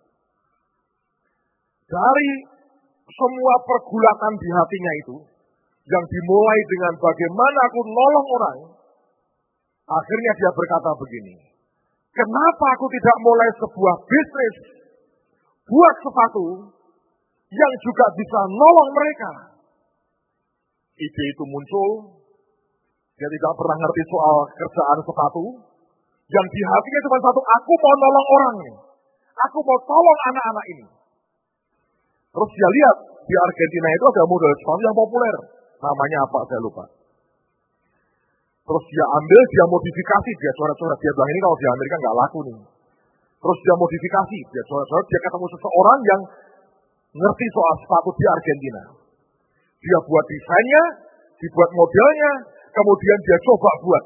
Dari semua pergulatan di hatinya itu, yang dimulai dengan bagaimana aku nolong orang, akhirnya dia berkata begini, kenapa aku tidak mulai sebuah bisnis buat sepatu yang juga bisa nolong mereka? Ide itu muncul, dia tidak pernah ngerti soal kerjaan sepatu, yang di hatinya cuma satu, aku mau nolong orang ini, aku mau tolong anak-anak ini. Terus dia lihat, di Argentina itu ada model sepatu yang populer, namanya apa saya lupa. Terus dia ambil, dia modifikasi, dia coret-coret, dia bilang ini kalau di Amerika nggak laku nih. Terus dia modifikasi, dia coret-coret, dia ketemu seseorang yang ngerti soal sepatu di Argentina. Dia buat desainnya, dibuat modelnya, kemudian dia coba buat.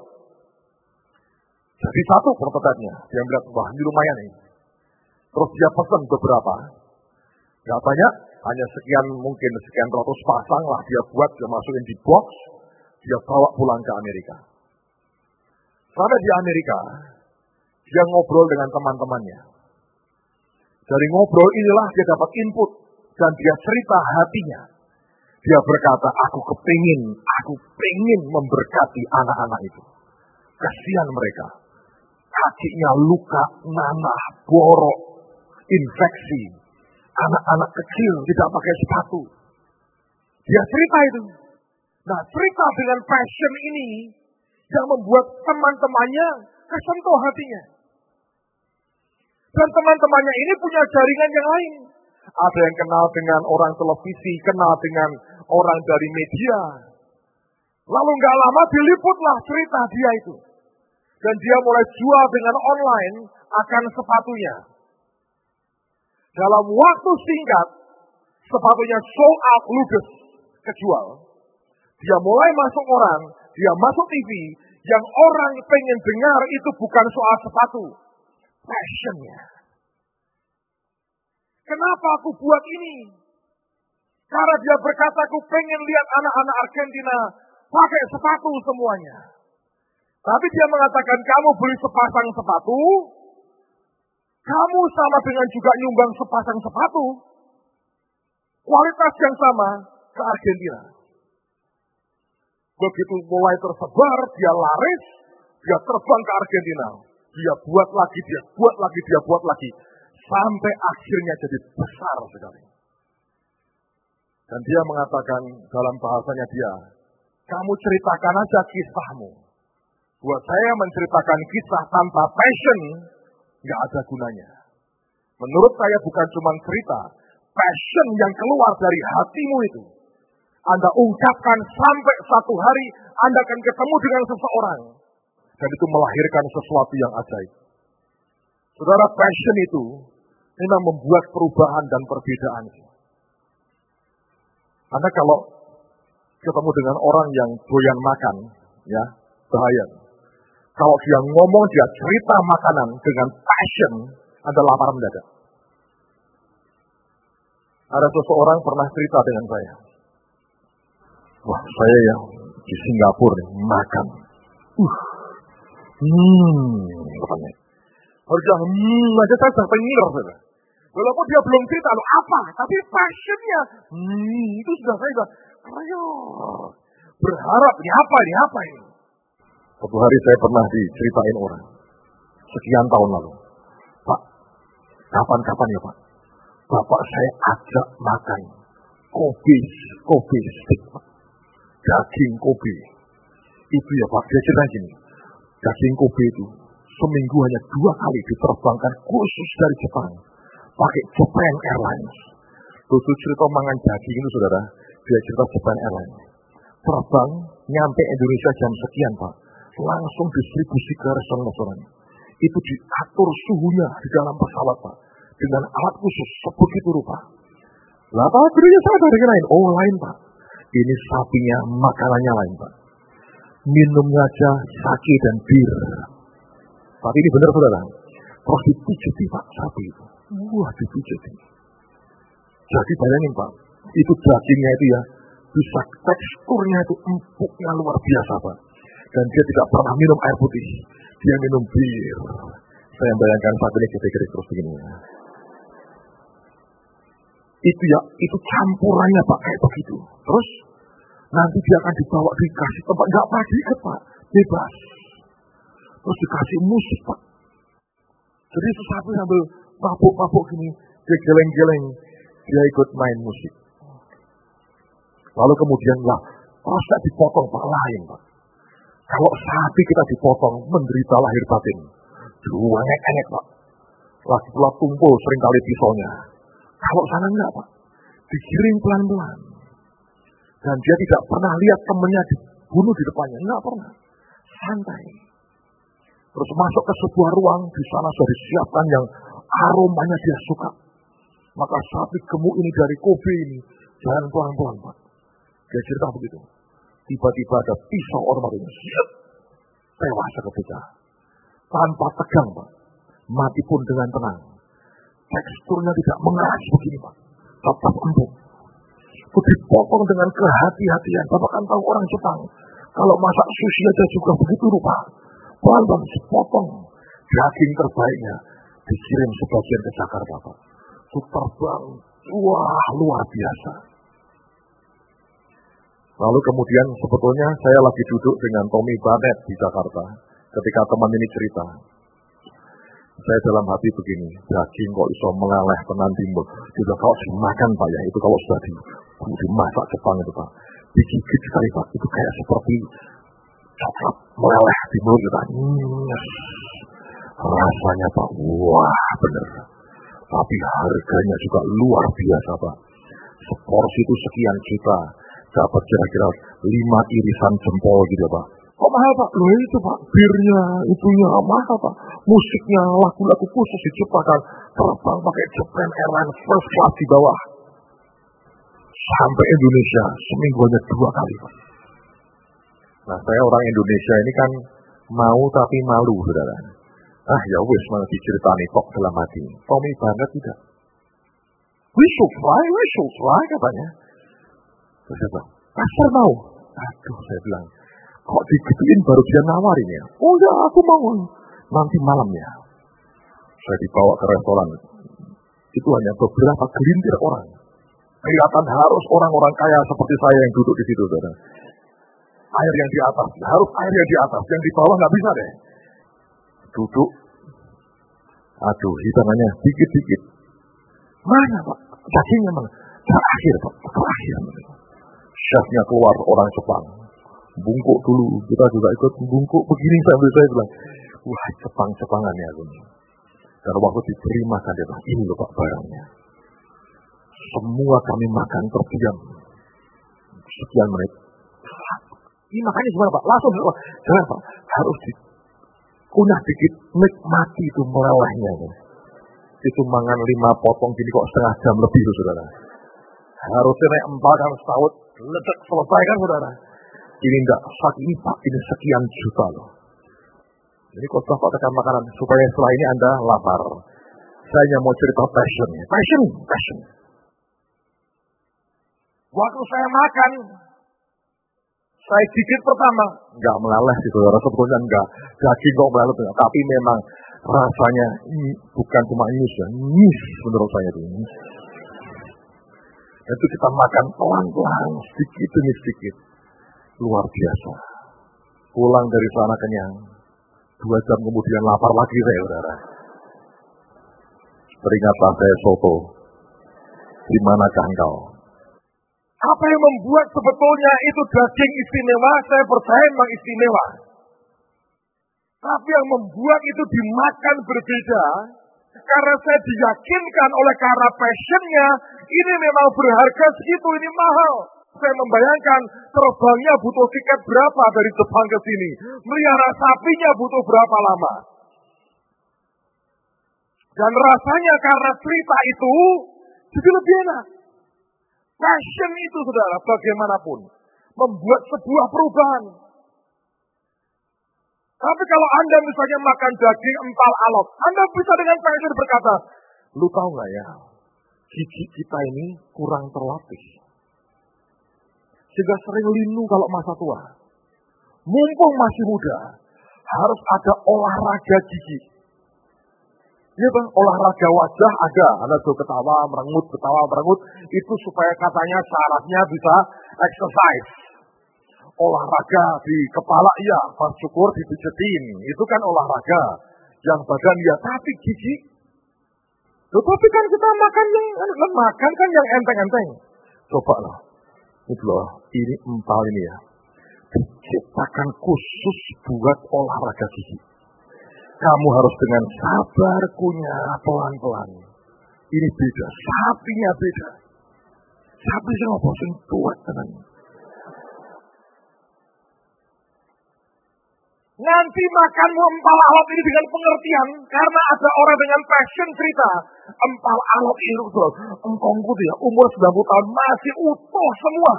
Jadi satu prototipe-nya, dia melihat, wah ini lumayan ini. Terus dia pesan beberapa. Gak banyak, hanya mungkin sekian ratus pasang lah dia buat, dia masukin di box, dia bawa pulang ke Amerika. Sampai di Amerika, dia ngobrol dengan teman-temannya. Dari ngobrol inilah dia dapat input, dan dia cerita hatinya. Dia berkata, aku pengen memberkati anak-anak itu. Kasihan mereka. Kakinya luka, nanah, borok, infeksi. Anak-anak kecil tidak pakai sepatu. Dia cerita itu. Nah, cerita dengan passion ini yang membuat teman-temannya kesentuh hatinya. Dan teman-temannya ini punya jaringan yang lain. Ada yang kenal dengan orang televisi, kenal dengan orang dari media. Lalu gak lama diliputlah cerita dia itu. Dan dia mulai jual dengan online akan sepatunya. Dalam waktu singkat, sepatunya sold out, ludes, kejual. Dia mulai masuk orang, dia masuk TV, yang orang pengen dengar itu bukan soal sepatu, passionnya. Kenapa aku buat ini? Karena dia berkata, aku pengen lihat anak-anak Argentina pakai sepatu semuanya. Tapi dia mengatakan, kamu beli sepasang sepatu, kamu sama dengan juga nyumbang sepasang sepatu, kualitas yang sama ke Argentina. Begitu mulai tersebar, dia laris, dia terbang ke Argentina. Dia buat lagi, dia buat lagi, dia buat lagi. Sampai akhirnya jadi besar sekali. Dan dia mengatakan dalam bahasanya dia, kamu ceritakan aja kisahmu. Buat saya menceritakan kisah tanpa passion, nggak ada gunanya. Menurut saya bukan cuma cerita, passion yang keluar dari hatimu itu. Anda ungkapkan sampai satu hari Anda akan ketemu dengan seseorang. Dan itu melahirkan sesuatu yang ajaib. Saudara, passion itu memang membuat perubahan dan perbedaan. Anda kalau ketemu dengan orang yang doyan makan, ya bahaya. Kalau dia ngomong, dia cerita makanan dengan passion, Anda lapar mendadak. Ada seseorang pernah cerita dengan saya. Wah, saya yang di Singapura nih, makan. Katanya. Harus bilang, aja saya sudah pengiler. Walaupun dia belum cerita, loh apa? Tapi passionnya, itu sudah saya bilang, ayo, berharap, ini apa ini? Suatu hari saya pernah diceritain orang, sekian tahun lalu. Pak, kapan ya Pak? Bapak saya ajak makan Kobe steak, Pak. Daging Kobe. Itu ya Pak, dia cerita gini. Daging Kobe itu seminggu hanya 2 kali diterbangkan khusus dari Jepang. Pakai Japan Airlines. Terus cerita mangan daging itu saudara, dia cerita Japan Airlines. Terbang, nyampe Indonesia jam sekian Pak. Langsung distribusi ke restoran-restoran. Itu diatur suhunya di dalam pesawat Pak. Dengan alat khusus, sebegitu rupa. Lah Pak, bedanya sama dengan lain. Oh lain Pak. Ini sapinya, makanannya lain Pak. Minumnya aja sake dan bir. Tapi ini benar saudara. Terus dipijeti Pak, sapi itu. Wah dipijeti. Jadi bayangin Pak, itu dagingnya itu ya, bisa teksturnya itu empuknya luar biasa Pak. Dan dia tidak pernah minum air putih. Dia minum bir. Saya bayangkan saat ini kita terus begini. Itu campurannya Pak, kayak begitu. Terus nanti dia akan dibawa, dikasih tempat, nggak pernah diikat Pak, bebas. Terus dikasih musik Pak. Jadi itu sapi sambil mabuk gini, dia geleng-geleng, dia ikut main musik. Lalu kemudian lah, terus tidak dipotong Pak, lain Pak. Kalau sapi kita dipotong, menderita lahir batin. Enek Pak. Lagi pula tumpul seringkali pisaunya. Kalau sana enggak Pak, digiring pelan-pelan. Dan dia tidak pernah lihat temannya dibunuh di depannya, enggak pernah. Santai. Terus masuk ke sebuah ruang, di sana sudah disiapkan yang aromanya dia suka. Maka sapi gemuk ini dari Kobe ini, jalan pelan-pelan Pak. Dia cerita begitu. Tiba-tiba ada pisau ormarinnya, tewas seketika. Tanpa tegang Pak, mati pun dengan tenang. Teksturnya tidak mengeras begini Pak, tetap empuk. Itu dipotong dengan kehati-hatian. Bapak kan tahu orang Jepang, kalau masak sushi aja juga begitu rupa. Pelan-pelan dipotong. Daging terbaiknya dikirim sebagian ke Jakarta Pak. Itu terbang, wah luar biasa. Lalu kemudian sebetulnya saya lagi duduk dengan Tommy Barnett di Jakarta. Ketika teman ini cerita, saya dalam hati begini, daging kok iso meleleh tenan timbul. Juga kalau dimakan Pak ya, itu kalau sudah dimasak Jepang itu Pak, digigit sekali Pak, itu kayak seperti coklat meleleh di mulut kita. Rasanya Pak, wah bener. Tapi harganya juga luar biasa Pak. Seporsi itu sekian juta. Dapat kira-kira 5 irisan jempol gitu Pak. Kok mahal Pak? Loh itu Pak, birnya, itunya mahal Pak. Musiknya, lagu-lagu khusus diciptakan. Terbang pakai Japan Airlines first class di bawah. Sampai Indonesia seminggu hanya 2 kali Pak. Nah saya orang Indonesia ini kan mau tapi malu saudara. Ya wis malah diceritani kok dalam hati. Tommy banget tidak. We should try katanya. Terus saya bilang, Pastor mau. Aduh saya bilang, kok digituin baru dia nawarin ya. Oh ya aku mau. Nanti malamnya. Saya dibawa ke restoran. Itu hanya beberapa gelintir orang. Kelihatan harus orang-orang kaya seperti saya yang duduk di situ saudara. Air yang di atas, harus air yang di atas. Yang di bawah nggak bisa deh. Duduk. Aduh hidangannya dikit-dikit. Mana Pak? Dagingnya mana? Terakhir Pak, terakhir. Chefnya keluar orang Jepang. Bungkuk dulu, kita juga ikut bungkuk begini sambil saya bilang, wah Jepang-Jepangan ya ini. Dan waktu diberi makan dia bilang, ini loh Pak barangnya. Semua kami makan terdiam. Sekian menit. Ini makannya gimana Pak? Langsung jangan Pak, harus dikunyah dikit, nikmati itu melelehnya. Itu mangan 5 potong gini kok setengah jam lebih tuh saudara. Harusnya naik 4 kan setahun, ledek selesai kan saudara. Ini enggak, saat ini Pak, ini sekian juta loh. Jadi kalau Bapak tekan makanan, supaya setelah ini Anda lapar. Saya hanya mau cerita passion. Waktu saya makan, saya gigit pertama, enggak meleleh sih saudara, sebetulnya enggak. Daging kok meleleh, tapi memang rasanya bukan cuma nyus ya, nyis menurut saya itu. Itu kita makan pelan-pelan, sedikit demi sedikit. Luar biasa. Pulang dari sana kenyang. 2 jam kemudian lapar lagi saya saudara. Teringatlah saya soto. Di manakah engkau? Apa yang membuat sebetulnya itu daging istimewa? Saya percaya memang istimewa. Tapi yang membuat itu dimakan berbeda, karena saya diyakinkan oleh karena passionnya, ini memang berharga segitu, ini mahal. Saya membayangkan terbangnya butuh tiket berapa dari Jepang ke sini. Melihara sapinya butuh berapa lama. Dan rasanya karena cerita itu, jadi lebih enak. Passion itu saudara, bagaimanapun, membuat sebuah perubahan. Tapi kalau Anda misalnya makan daging empal alot, Anda bisa dengan passion berkata, lu tahu nggak ya, gigi kita ini kurang terlatih. Sehingga sering linu kalau masa tua. Mumpung masih muda, harus ada olahraga gigi. Iya bang, olahraga wajah ada. Anda tuh ketawa, merengut. Itu supaya katanya syaratnya bisa exercise. Olahraga di kepala iya, pas syukur dipijetin. Itu kan olahraga. Yang badan ya, tapi gigi. Tapi kan kita makan yang enteng-enteng. Coba lah. Itu loh, ini empal ini ya. Diciptakan khusus buat olahraga gigi. Kamu harus dengan sabar kunyah pelan-pelan. Ini beda, sapinya beda. Sapi sing apa sing kuat tenan. Nanti makanmu empal alot ini dengan pengertian, karena ada orang dengan passion cerita. Empal alot ini betul, engkongku dia umur 90 tahun masih utuh semua.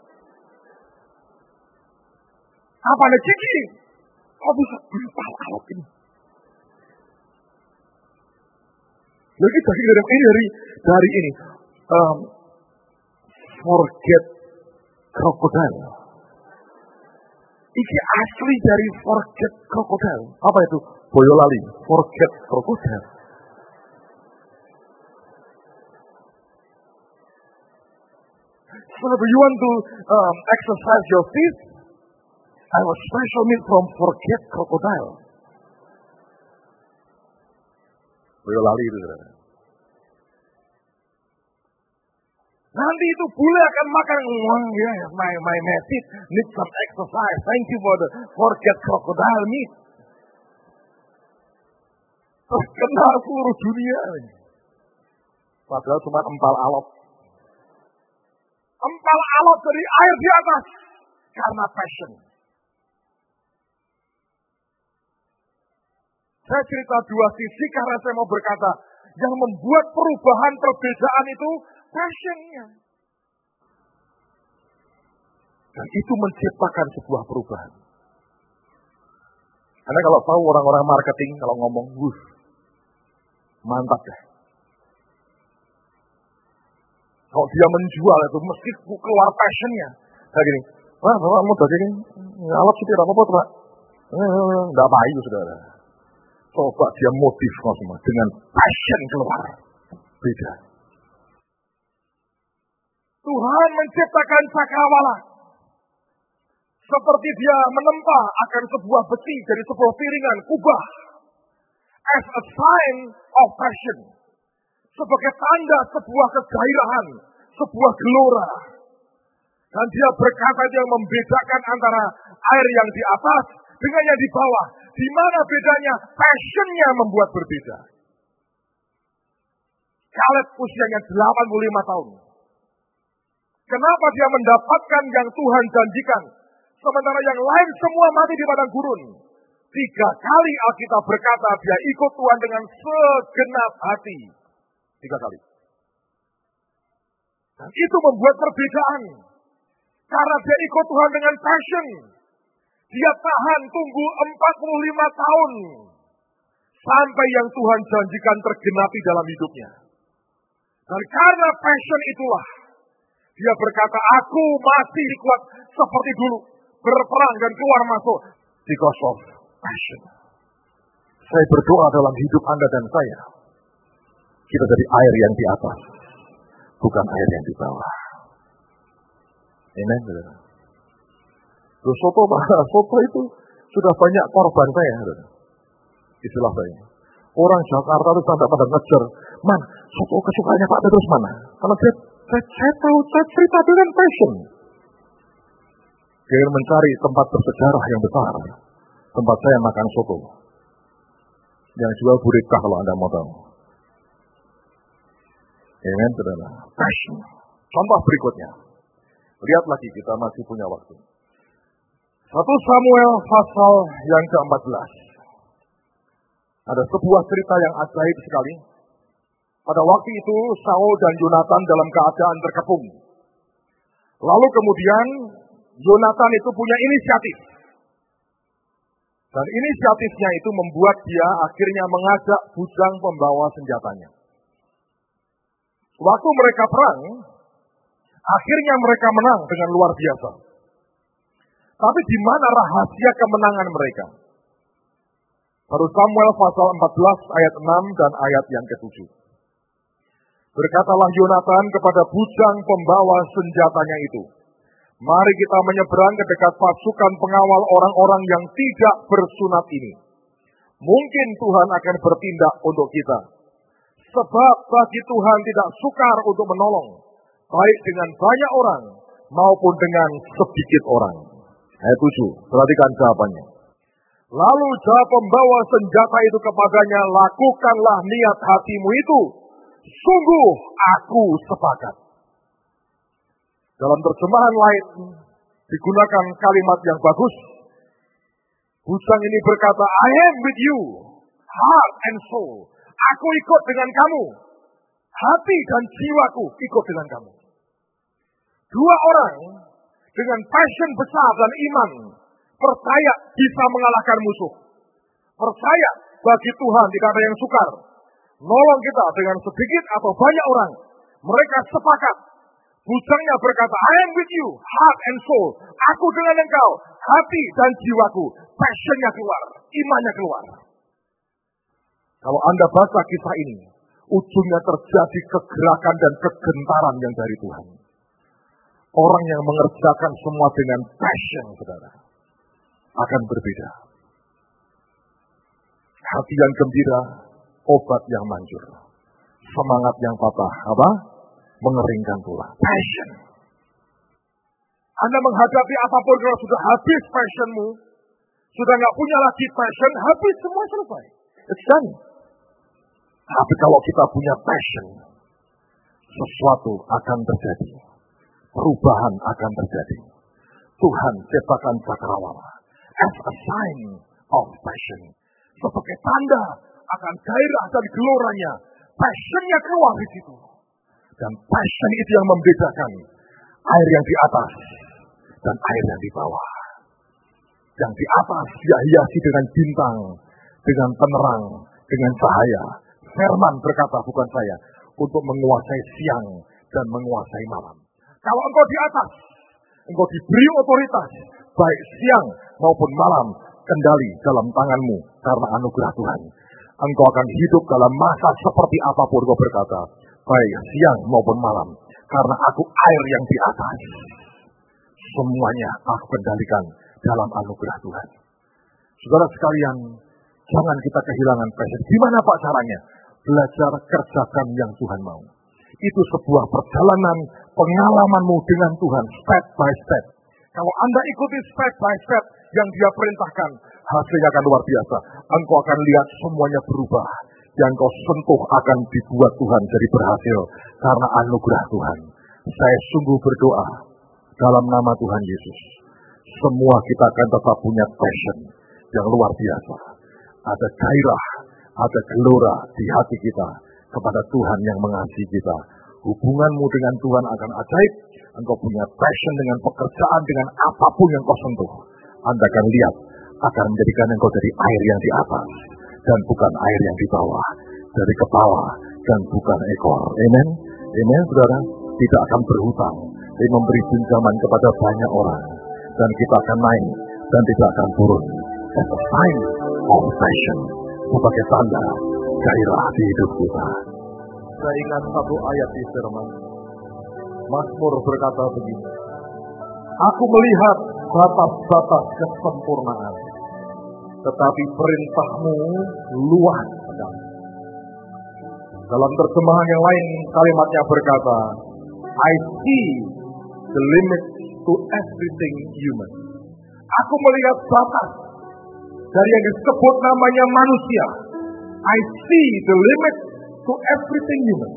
Apa ada gigi? Kok bisa empal alot ini? Lagi dari ini, forget crocodile. Iki asli dari forget crocodile. Apa itu? Boyolali, forget crocodile. So if you want to exercise your teeth, I have a special meal from forget crocodile. Boyolali itu. Nanti itu bule akan makan, wah ya, my teeth need some exercise. Thank you forget crocodile meat. Terkenal seluruh dunia. Padahal cuma empal alot. Empal alot dari air di atas. Karena passion. Saya cerita dua sisi karena saya mau berkata, yang membuat perubahan perbedaan itu passionnya. Dan itu menciptakan sebuah perubahan. Karena kalau tahu orang-orang marketing, kalau ngomong, mantap deh. Kalau dia menjual itu, mesti keluar passionnya. Kayak gini, Bapak mau bagi ini, ngalap sih tidak apa-apa, Pak. Enggak payu, saudara. Coba dia motif semua dengan passion keluar. Beda. Tuhan menciptakan cakrawala. Seperti dia menempa akan sebuah besi dari sebuah piringan kubah. As a sign of passion. Sebagai tanda sebuah kegairahan, sebuah gelora. Dan dia berkata dia membedakan antara air yang di atas dengan yang di bawah. Di mana bedanya? Passionnya membuat berbeda. Kaleb usianya 85 tahun. Kenapa dia mendapatkan yang Tuhan janjikan? Sementara yang lain semua mati di padang gurun. 3 kali Alkitab berkata dia ikut Tuhan dengan segenap hati. 3 kali. Dan itu membuat perbedaan. Karena dia ikut Tuhan dengan passion. Dia tahan tunggu 45 tahun. Sampai yang Tuhan janjikan tergenapi dalam hidupnya. Dan karena passion itulah. Dia berkata, aku masih kuat seperti dulu. Berperang dan keluar masuk. Because of passion. Saya berdoa dalam hidup Anda dan saya. Kita dari air yang di atas. Bukan air yang di bawah. Amen. Soto itu sudah banyak korban saya. Istilah saya. Orang Jakarta itu sampai pada ngejar. Man, soto kesukaannya Pak Petrus mana? Kalau saya tahu, saya cerita dengan passion. Dia mencari tempat bersejarah yang besar. Tempat saya makan soto. Yang jual burika kalau Anda mau tahu. Amen, saudara. Passion. Contoh berikutnya. Lihat lagi, kita masih punya waktu. 1 Samuel pasal yang ke-14. Ada sebuah cerita yang ajaib sekali. Pada waktu itu, Saul dan Yonatan dalam keadaan terkepung. Lalu kemudian, Yonatan itu punya inisiatif. Dan inisiatifnya itu membuat dia akhirnya mengajak bujang pembawa senjatanya. Waktu mereka perang, akhirnya mereka menang dengan luar biasa. Tapi di mana rahasia kemenangan mereka? 1 Samuel pasal 14 ayat 6 dan ayat yang ke-7. Berkatalah Yonatan kepada bujang pembawa senjatanya itu, mari kita menyeberang ke dekat pasukan pengawal orang-orang yang tidak bersunat ini. Mungkin Tuhan akan bertindak untuk kita. Sebab bagi Tuhan tidak sukar untuk menolong, baik dengan banyak orang maupun dengan sedikit orang. Ayat 7, perhatikan jawabannya. Lalu jawab pembawa senjata itu kepadanya, lakukanlah niat hatimu itu. Sungguh aku sepakat. Dalam terjemahan lain digunakan kalimat yang bagus. Bujang ini berkata, I am with you, heart and soul. Aku ikut dengan kamu. Hati dan jiwaku ikut dengan kamu. 2 orang dengan passion besar dan iman. Percaya bisa mengalahkan musuh. Percaya bagi Tuhan tidak ada yang sukar. Nolong kita dengan sedikit atau banyak orang. Mereka sepakat. Bujangnya berkata, I am with you, heart and soul. Aku dengan engkau, hati dan jiwaku. Passionnya keluar, imannya keluar. Kalau Anda baca kisah ini, ujungnya terjadi kegerakan dan kegentaran yang dari Tuhan. Orang yang mengerjakan semua dengan passion, saudara, akan berbeda. Hati yang gembira, obat yang manjur. Semangat yang patah, apa? mengeringkan tulang. Passion. Anda menghadapi apapun kalau sudah habis passionmu, sudah nggak punya lagi passion, habis semua selesai. It's done. Tapi kalau kita punya passion, sesuatu akan terjadi. Perubahan akan terjadi. Tuhan ciptakan cakrawala as a sign of passion. Sebagai tanda akan gairah dan geloranya. Passionnya keluar di situ. Dan passion itu yang membedakan air yang di atas dan air yang di bawah. Yang di atas dia hiasi dengan bintang, dengan penerang, dengan cahaya. Firman berkata, bukan saya, untuk menguasai siang dan menguasai malam. Kalau engkau di atas, engkau diberi otoritas, baik siang maupun malam, kendali dalam tanganmu karena anugerah Tuhan. Engkau akan hidup dalam masa seperti apapun kau berkata, baik siang maupun malam, karena aku air yang di atas. Semuanya aku kendalikan dalam anugerah Tuhan. Saudara sekalian, jangan kita kehilangan passion. Gimana Pak caranya? Belajar kerjakan yang Tuhan mau. Itu sebuah perjalanan pengalamanmu dengan Tuhan step by step. Kalau Anda ikuti step by step yang Dia perintahkan, hasilnya akan luar biasa. Engkau akan lihat semuanya berubah. Yang kau sentuh akan dibuat Tuhan jadi berhasil karena anugerah Tuhan. Saya sungguh berdoa dalam nama Tuhan Yesus. Semua kita akan tetap punya passion yang luar biasa. Ada gairah, ada gelora di hati kita kepada Tuhan yang mengasihi kita. Hubunganmu dengan Tuhan akan ajaib. Engkau punya passion dengan pekerjaan, dengan apapun yang kau sentuh. Anda akan lihat, akan menjadikan engkau jadi air yang di atas dan bukan air yang di bawah. Dari kepala dan bukan ekor. Amen. Amen, saudara. Tidak akan berhutang, tapi memberi pinjaman kepada banyak orang. Dan kita akan naik dan tidak akan turun. As a sign of passion. Sebagai tanda gairah di hidup kita. Saya ingat satu ayat di firman. Mazmur berkata begini. Aku melihat batas-batas kesempurnaan, tetapi perintahmu luas sekali. Dalam terjemahan yang lain kalimatnya berkata, I see the limit to everything human. Aku melihat batas dari yang disebut namanya manusia. I see the limit to everything human.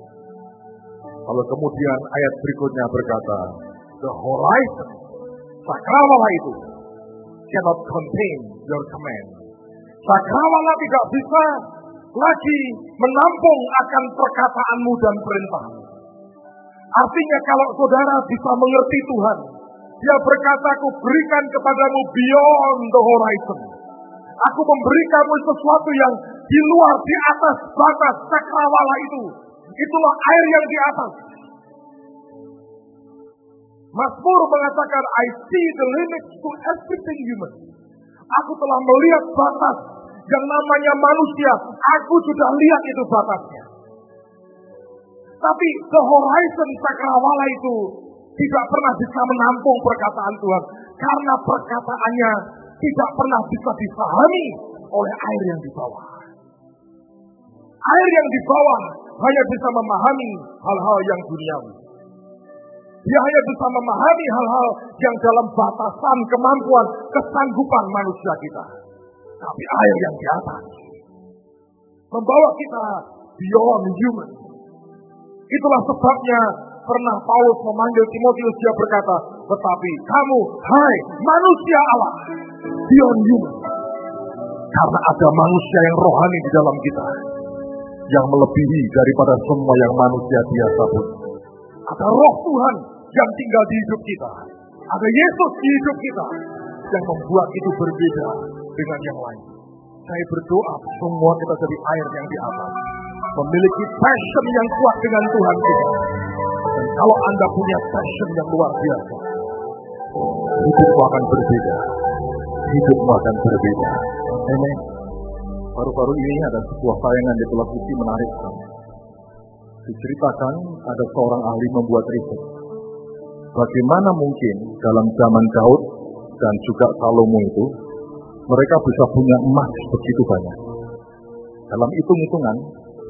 Lalu kemudian ayat berikutnya berkata, the horizon, cakrawala itu, cannot contain your command. Cakrawala tidak bisa lagi menampung akan perkataanmu dan perintahmu. Artinya kalau saudara bisa mengerti Tuhan, Dia berkata, aku berikan kepadamu beyond the horizon. Aku memberi kamu sesuatu yang di luar, di atas batas cakrawala itu. Itulah air yang di atas. Mazmur mengatakan, I see the limits to everything human. Aku telah melihat batas yang namanya manusia. Aku sudah lihat itu batasnya. Tapi the horizon cakrawala itu tidak pernah bisa menampung perkataan Tuhan. Karena perkataannya tidak pernah bisa dipahami oleh air yang di bawah. Air yang di bawah hanya bisa memahami hal-hal yang duniawi. Dia hanya bisa memahami hal-hal yang dalam batasan kemampuan, kesanggupan manusia kita. Tapi air yang di atas membawa kita beyond human. Itulah sebabnya pernah Paulus memanggil Timotius, dia berkata, tetapi kamu, hai manusia Allah, beyond human. Karena ada manusia yang rohani di dalam kita, yang melebihi daripada semua yang manusia biasa pun. Ada roh Tuhan yang tinggal di hidup kita. Ada Yesus di hidup kita, yang membuat itu berbeda dengan yang lain. Saya berdoa semua kita jadi air yang di atas, memiliki passion yang kuat dengan Tuhan kita. Dan kalau Anda punya passion yang luar biasa, hidupmu akan berbeda. Hidupmu akan berbeda. Amen. Baru-baru ini ada sebuah tayangan di televisi menarik. Diceritakan ada seorang ahli membuat riset. Bagaimana mungkin dalam zaman Daud dan juga Salomo itu, mereka bisa punya emas begitu banyak. Dalam hitung-hitungan,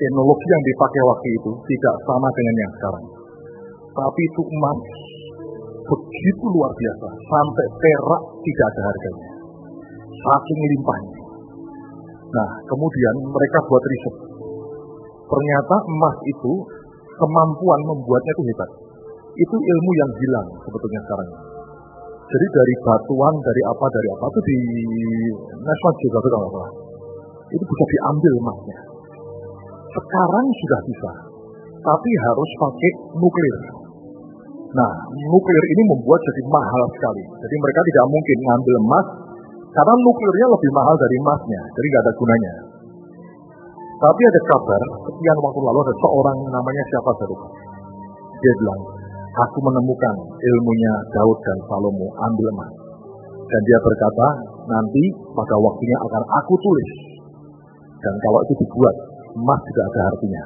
teknologi yang dipakai waktu itu tidak sama dengan yang sekarang. Tapi itu emas begitu luar biasa, sampai perak tidak ada harganya. Saking limpahnya. Nah, kemudian mereka buat riset. Ternyata emas itu kemampuan membuatnya itu hebat. Itu ilmu yang hilang sebetulnya sekarang. Jadi dari batuan, dari apa itu di National Geographic kalau nggak salah. Itu bisa diambil emasnya. Sekarang sudah bisa, tapi harus pakai nuklir. Nah, nuklir ini membuat jadi mahal sekali. Jadi mereka tidak mungkin ngambil emas, karena nuklirnya lebih mahal dari emasnya, jadi nggak ada gunanya. Tapi ada kabar, sekian waktu lalu ada seorang namanya siapa saya lupa. Dia bilang, aku menemukan ilmunya Daud dan Salomo, ambil emas. Dan dia berkata, nanti pada waktunya akan aku tulis. Dan kalau itu dibuat, emas tidak ada artinya.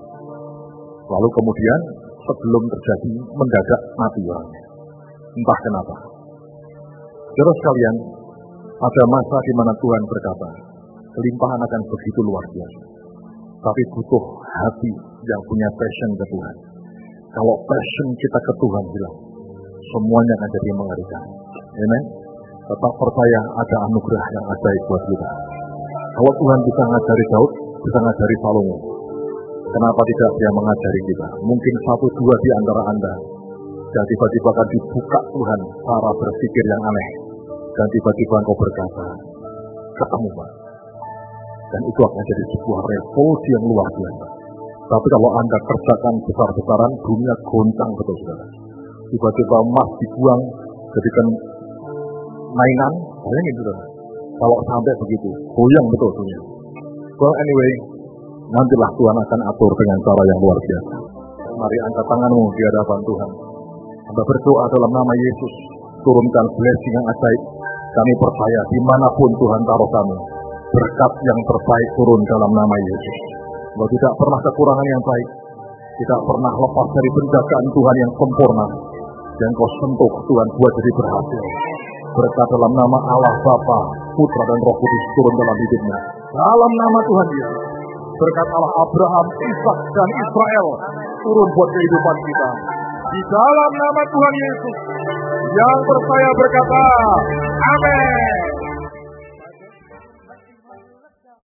Lalu kemudian, sebelum terjadi, mendadak mati orangnya. Entah kenapa. Saudara sekalian, ada masa di mana Tuhan berkata, kelimpahan akan begitu luar biasa. Tapi butuh hati yang punya passion ke Tuhan. Kalau passion kita ke Tuhan hilang, semuanya akan jadi mengerikan. Amen. Tetap percaya ada anugerah yang ajaib buat kita. Kalau Tuhan bisa ngajari Daud, bisa ngajari Salomo, kenapa tidak dia mengajari kita? Mungkin 1-2 di antara Anda, dan tiba-tiba akan dibuka Tuhan cara berpikir yang aneh. Dan tiba-tiba engkau berkata, ketemu Pak. Dan itu akan jadi sebuah revolusi yang luar biasa. Tapi kalau Anda kerjakan besar-besaran, dunia goncang betul saudara. Tiba-tiba emas dibuang, jadikan mainan, bayangin saudara. Kalau sampai begitu, goyang betul dunia. Well anyway, nantilah Tuhan akan atur dengan cara yang luar biasa. Mari angkat tanganmu di hadapan Tuhan. Anda berdoa dalam nama Yesus, turunkan blessing yang ajaib. Kami percaya dimanapun Tuhan taruh kami, berkat yang terbaik turun dalam nama Yesus. Bahwa tidak pernah kekurangan yang baik, tidak pernah lepas dari penjagaan Tuhan yang sempurna, yang kau sentuh Tuhan buat jadi berhasil. Berkat dalam nama Allah Bapa, Putra dan Roh Kudus turun dalam hidupnya. Dalam nama Tuhan Yesus, berkat Allah Abraham, Ishak dan Israel turun buat kehidupan kita. Di dalam nama Tuhan Yesus, yang percaya berkata, Amin.